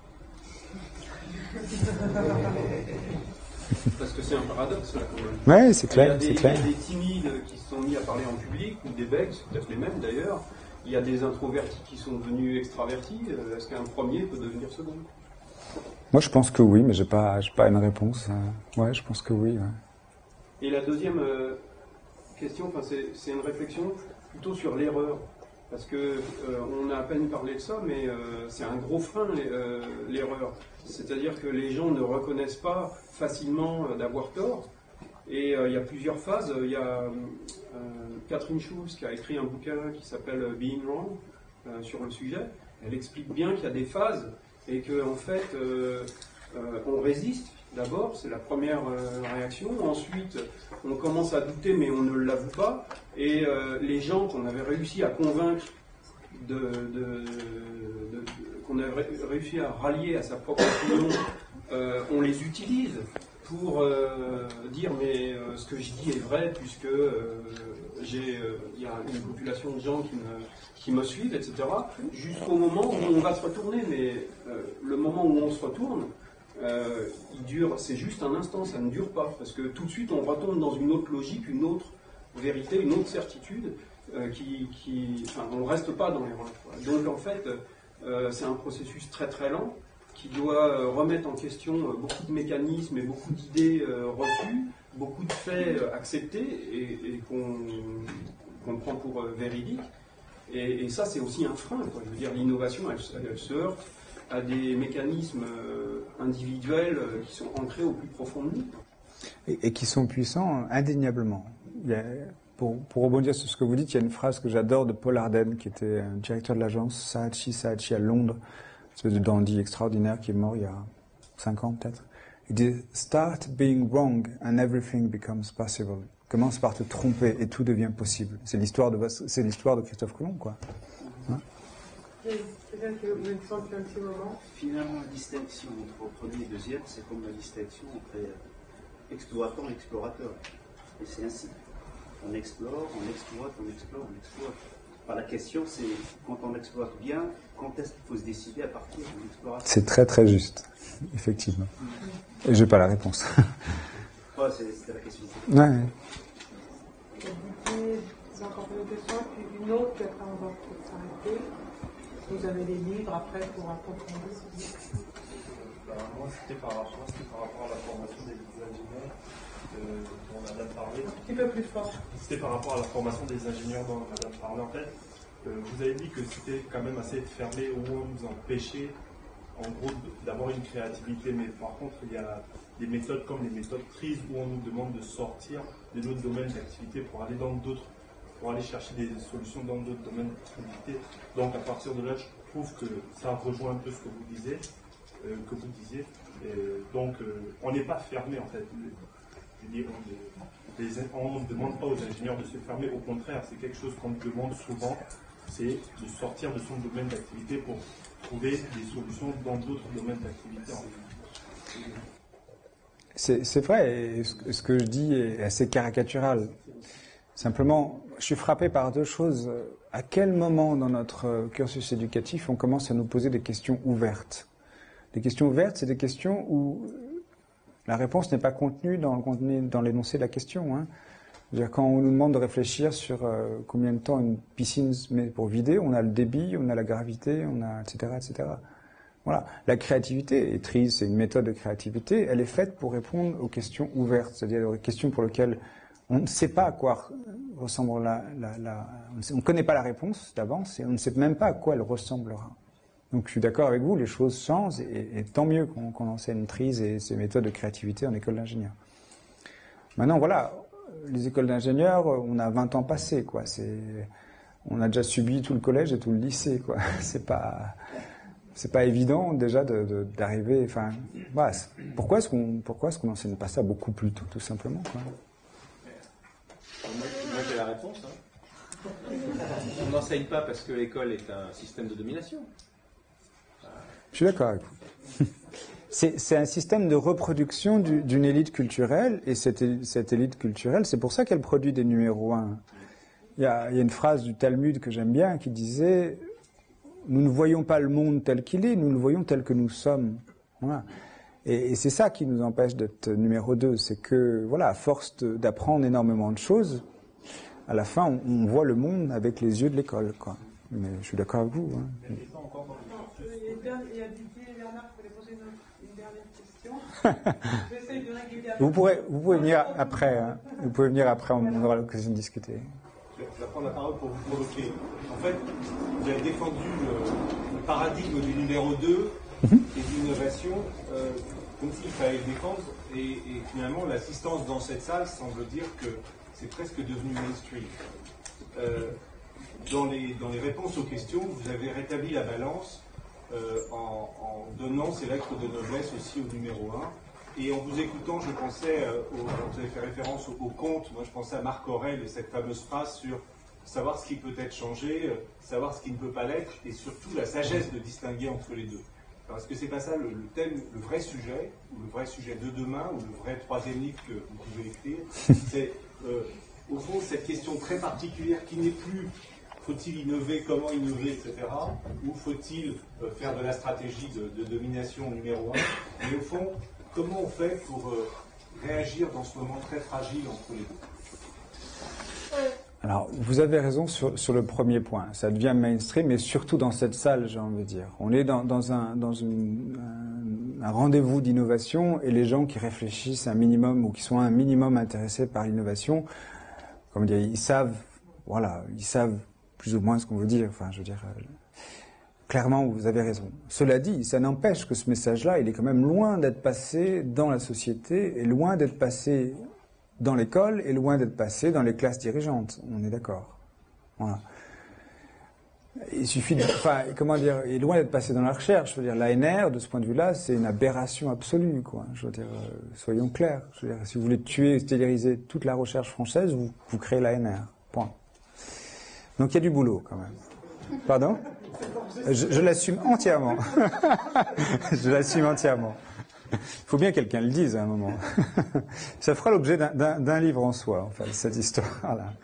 Parce que c'est un paradoxe là quand même. Oui, c'est clair. Il y a des timides qui se sont mis à parler en public, ou des becs, c'est peut-être les mêmes d'ailleurs. Il y a des introvertis qui sont devenus extravertis. Est-ce qu'un premier peut devenir second? Moi, je pense que oui, mais j'ai pas une réponse. Ouais, je pense que oui. Ouais. Et la deuxième question, c'est une réflexion plutôt sur l'erreur. Parce que on a à peine parlé de ça, mais c'est un gros frein, l'erreur. C'est-à-dire que les gens ne reconnaissent pas facilement d'avoir tort. Et il y a plusieurs phases. Il y a Catherine Schulz qui a écrit un bouquin qui s'appelle Being Wrong sur le sujet. Elle explique bien qu'il y a des phases et qu'en fait, on résiste. D'abord, c'est la première réaction. Ensuite, on commence à douter, mais on ne l'avoue pas. Et les gens qu'on avait réussi à convaincre, qu'on avait réussi à rallier à sa propre opinion, on les utilise pour dire mais ce que je dis est vrai puisque il y a une population de gens qui me suivent, etc. Jusqu'au moment où on va se retourner. Mais le moment où on se retourne, il dure, c'est juste un instant, ça ne dure pas, parce que tout de suite on retombe dans une autre logique, une autre vérité, une autre certitude, on ne reste pas dans l'erreur. Donc en fait, c'est un processus très très lent qui doit remettre en question beaucoup de mécanismes et beaucoup d'idées reçues, beaucoup de faits acceptés et qu'on prend pour véridiques. Et ça, c'est aussi un frein, quoi. Je veux dire, l'innovation, elle se heurte à des mécanismes individuels qui sont ancrés au plus profond de nous. Et qui sont puissants indéniablement. Pour rebondir sur ce que vous dites, il y a une phrase que j'adore de Paul Arden, qui était directeur de l'agence Saatchi à Londres, une espèce de dandy extraordinaire qui est mort il y a 5 ans peut-être. Il dit « Start being wrong and everything becomes possible ». Commence par te tromper et tout devient possible. C'est l'histoire de Christophe Colomb, quoi. Hein? Finalement, la distinction entre premier et deuxième, c'est comme la distinction entre exploitant et explorateur. Et c'est ainsi. On explore, on exploite, on explore, on exploite. Par la question, c'est quand on exploite bien, quand est-ce qu'il faut se décider à partir de l'exploration? C'est très très juste, effectivement. Et je n'ai pas la réponse. Ouais, c'était la question. Ouais. Vous encore une question, puis une autre, puis après on va peut-être s'arrêter. Vous avez des livres après pour approfondir. Moi, c'était par rapport à la formation des ingénieurs dont Madame parlait. Un petit peu plus fort. C'était par rapport à la formation des ingénieurs dont Madame parlait. En fait, vous avez dit que c'était quand même assez fermé, au moins vous empêcher, en gros, d'avoir une créativité. Mais par contre, il y a des méthodes comme les méthodes TRIZ où on nous demande de sortir de notre domaine d'activité pour aller dans d'autres, pour aller chercher des solutions dans d'autres domaines d'activité. Donc à partir de là, je trouve que ça rejoint un peu ce que vous disiez. Donc on n'est pas fermé en fait. On ne demande pas aux ingénieurs de se fermer, au contraire, c'est quelque chose qu'on demande souvent, c'est de sortir de son domaine d'activité pour trouver des solutions dans d'autres domaines d'activité. C'est vrai, et ce que je dis est assez caricatural. Simplement, je suis frappé par deux choses. À quel moment dans notre cursus éducatif on commence à nous poser des questions ouvertes? Les questions ouvertes, c'est des questions où la réponse n'est pas contenue dans l'énoncé de la question. Hein. C'est-à-dire, quand on nous demande de réfléchir sur combien de temps une piscine se met pour vider, on a le débit, on a la gravité, on a etc., etc. Voilà. La créativité, et TRIZ, c'est une méthode de créativité, elle est faite pour répondre aux questions ouvertes, c'est-à-dire aux questions pour lesquelles on ne sait pas à quoi ressemble on ne connaît pas la réponse d'avance et on ne sait même pas à quoi elle ressemblera. Donc je suis d'accord avec vous, les choses changent et tant mieux qu'on enseigne TRIZ et ces méthodes de créativité en école d'ingénieur. Maintenant, voilà, les écoles d'ingénieurs, on a 20 ans passés, quoi. On a déjà subi tout le collège et tout le lycée, quoi. C'est pas... c'est pas évident déjà d'arriver. Enfin, voilà, pourquoi est-ce qu'on n'enseigne pas ça beaucoup plus tôt, tout simplement, quoi. Moi j'ai la réponse. Hein. On n'enseigne pas parce que l'école est un système de domination. Je suis d'accord avec vous. C'est un système de reproduction d'une élite culturelle, et cette élite culturelle, c'est pour ça qu'elle produit des numéros 1. Il y a une phrase du Talmud que j'aime bien qui disait « Nous ne voyons pas le monde tel qu'il est, nous le voyons tel que nous sommes. » Voilà. Et c'est ça qui nous empêche d'être numéro 2, c'est que, voilà, à force d'apprendre énormément de choses, à la fin, on voit le monde avec les yeux de l'école, quoi. Mais je suis d'accord avec vous. Hein. Il y a Didier et Bernard qui voulaient poser une dernière question. J'essaie de régler Vous pouvez venir après. Hein. Vous pouvez venir après, on aura l'occasion de discuter. Je vais prendre la parole pour vous provoquer. En fait, vous avez défendu le paradigme du numéro 2 et de l'innovation comme s'il fallait le défendre. Et finalement, l'assistance dans cette salle semble dire que c'est presque devenu mainstream. Dans les réponses aux questions, vous avez rétabli la balance en donnant ces lettres de noblesse aussi au numéro 1. Et en vous écoutant, je pensais, vous avez fait référence au conte, moi je pensais à Marc Aurèle et cette fameuse phrase sur savoir ce qui peut être changé, savoir ce qui ne peut pas l'être, et surtout la sagesse de distinguer entre les deux. Alors est-ce que c'est pas ça le thème, le vrai sujet, ou le vrai sujet de demain, ou le vrai troisième livre que vous pouvez écrire? C'est au fond cette question très particulière qui n'est plus faut-il innover, comment innover, etc. Ou faut-il faire de la stratégie de domination numéro 1? Mais au fond, comment on fait pour réagir dans ce moment très fragile entre les deux? Alors, vous avez raison sur le premier point. Ça devient mainstream, et surtout dans cette salle, j'ai envie de dire. On est dans un rendez-vous d'innovation, et les gens qui réfléchissent un minimum, ou qui sont un minimum intéressés par l'innovation, comme dire, ils savent plus ou moins ce qu'on veut dire. Enfin, je veux dire, clairement, vous avez raison. Cela dit, ça n'empêche que ce message-là, il est quand même loin d'être passé dans la société, et loin d'être passé dans l'école, et loin d'être passé dans les classes dirigeantes. On est d'accord. Voilà. Il suffit de, il est loin d'être passé dans la recherche. Je veux dire, l'ANR, de ce point de vue-là, c'est une aberration absolue, quoi. Je veux dire, soyons clairs. Je veux dire, si vous voulez tuer, stériliser toute la recherche française, vous créez l'ANR. Point. Donc il y a du boulot, quand même. Pardon ? Je l'assume entièrement. Je l'assume entièrement. Il faut bien que quelqu'un le dise à un moment. Ça fera l'objet d'un livre en soi, en fait, cette histoire-là.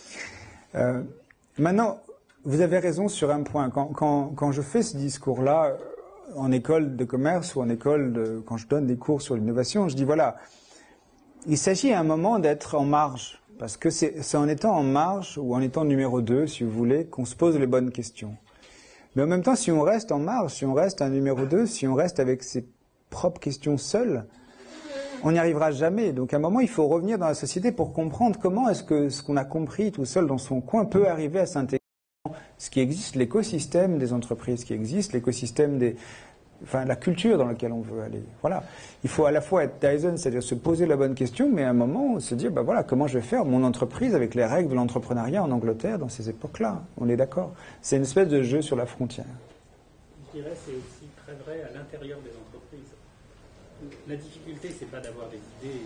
Maintenant, vous avez raison sur un point. Quand je fais ce discours-là, en école de commerce ou quand je donne des cours sur l'innovation, je dis voilà, il s'agit à un moment d'être en marge. Parce que c'est en étant en marge, ou en étant numéro 2, si vous voulez, qu'on se pose les bonnes questions. Mais en même temps, si on reste en marge, si on reste un numéro 2, si on reste avec ses propres questions seules, on n'y arrivera jamais. Donc à un moment, il faut revenir dans la société pour comprendre comment est-ce que ce qu'on a compris tout seul dans son coin peut arriver à s'intégrer dans ce qui existe, l'écosystème des entreprises qui existent, l'écosystème la culture dans laquelle on veut aller. Voilà. Il faut à la fois être Dyson, c'est-à-dire se poser la bonne question, mais à un moment se dire, voilà, comment je vais faire mon entreprise avec les règles de l'entrepreneuriat en Angleterre dans ces époques-là. On est d'accord. C'est une espèce de jeu sur la frontière. Je dirais c'est aussi très vrai à l'intérieur des entreprises. La difficulté, c'est pas d'avoir des idées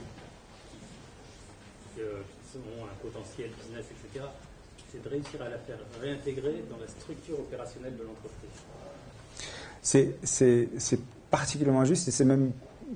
qui ont un potentiel business, etc. C'est de réussir à la faire réintégrer dans la structure opérationnelle de l'entreprise. C'est particulièrement juste, et c'est même,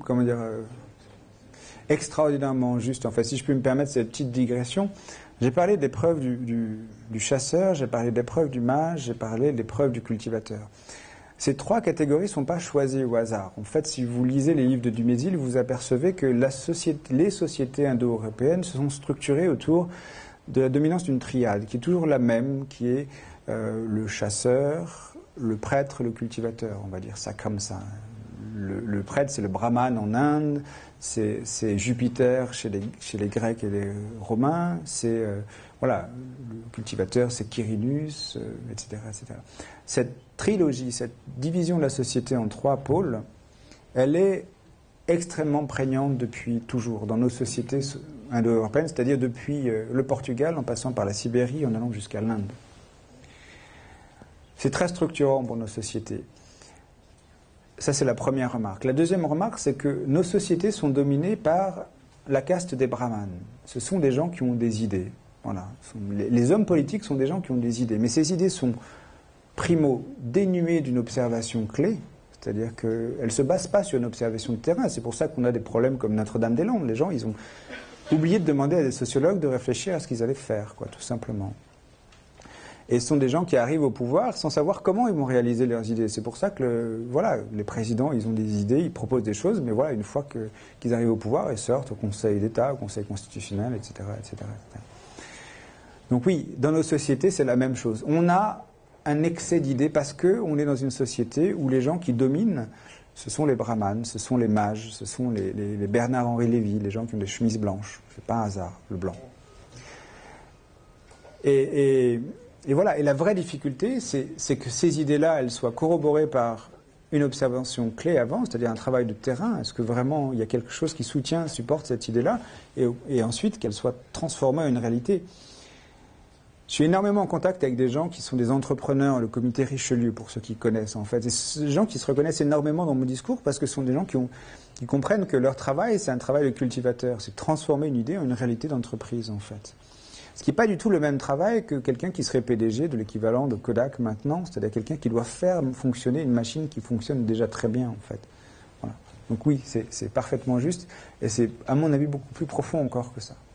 extraordinairement juste. En fait, si je peux me permettre cette petite digression, j'ai parlé des preuves du chasseur, j'ai parlé des preuves du mage, j'ai parlé des preuves du cultivateur. Ces trois catégories ne sont pas choisies au hasard. En fait, si vous lisez les livres de Dumézil, vous apercevez que les sociétés indo-européennes se sont structurées autour de la dominance d'une triade, qui est toujours la même, qui est le chasseur, le prêtre, le cultivateur, on va dire ça comme ça. Le prêtre, c'est le brahman en Inde, c'est Jupiter chez les Grecs et les Romains, le cultivateur, c'est Quirinus, etc., etc. Cette trilogie, cette division de la société en trois pôles, elle est extrêmement prégnante depuis toujours dans nos sociétés indo-européennes, c'est-à-dire depuis le Portugal, en passant par la Sibérie, en allant jusqu'à l'Inde. C'est très structurant pour nos sociétés. Ça, c'est la première remarque. La deuxième remarque, c'est que nos sociétés sont dominées par la caste des brahmanes. Ce sont des gens qui ont des idées. Voilà. Les hommes politiques sont des gens qui ont des idées. Mais ces idées sont, primo, dénuées d'une observation clé, c'est-à-dire qu'elles ne se basent pas sur une observation de terrain. C'est pour ça qu'on a des problèmes comme Notre-Dame-des-Landes. Les gens, ils ont oublié de demander à des sociologues de réfléchir à ce qu'ils allaient faire, quoi, tout simplement. Et ce sont des gens qui arrivent au pouvoir sans savoir comment ils vont réaliser leurs idées. C'est pour ça que les présidents, ils ont des idées, ils proposent des choses, mais voilà, une fois qu'ils arrivent au pouvoir, ils sortent au Conseil d'État, au Conseil constitutionnel, etc., etc., etc. Donc oui, dans nos sociétés, c'est la même chose. On a un excès d'idées parce qu'on est dans une société où les gens qui dominent, ce sont les brahmanes, ce sont les mages, ce sont les Bernard-Henri Lévy, les gens qui ont des chemises blanches. C'est pas un hasard, le blanc. Et voilà, et la vraie difficulté, c'est que ces idées-là, elles soient corroborées par une observation clé avant, c'est-à-dire un travail de terrain. Est-ce que vraiment il y a quelque chose qui supporte cette idée-là, et ensuite qu'elle soit transformée en une réalité. Je suis énormément en contact avec des gens qui sont des entrepreneurs, le comité Richelieu, pour ceux qui connaissent en fait. Et ces gens qui se reconnaissent énormément dans mon discours parce que ce sont des gens qui comprennent que leur travail, c'est un travail de cultivateur. C'est transformer une idée en une réalité d'entreprise en fait. Ce qui n'est pas du tout le même travail que quelqu'un qui serait PDG de l'équivalent de Kodak maintenant, c'est-à-dire quelqu'un qui doit faire fonctionner une machine qui fonctionne déjà très bien en fait. Voilà. Donc oui, c'est parfaitement juste et c'est à mon avis beaucoup plus profond encore que ça.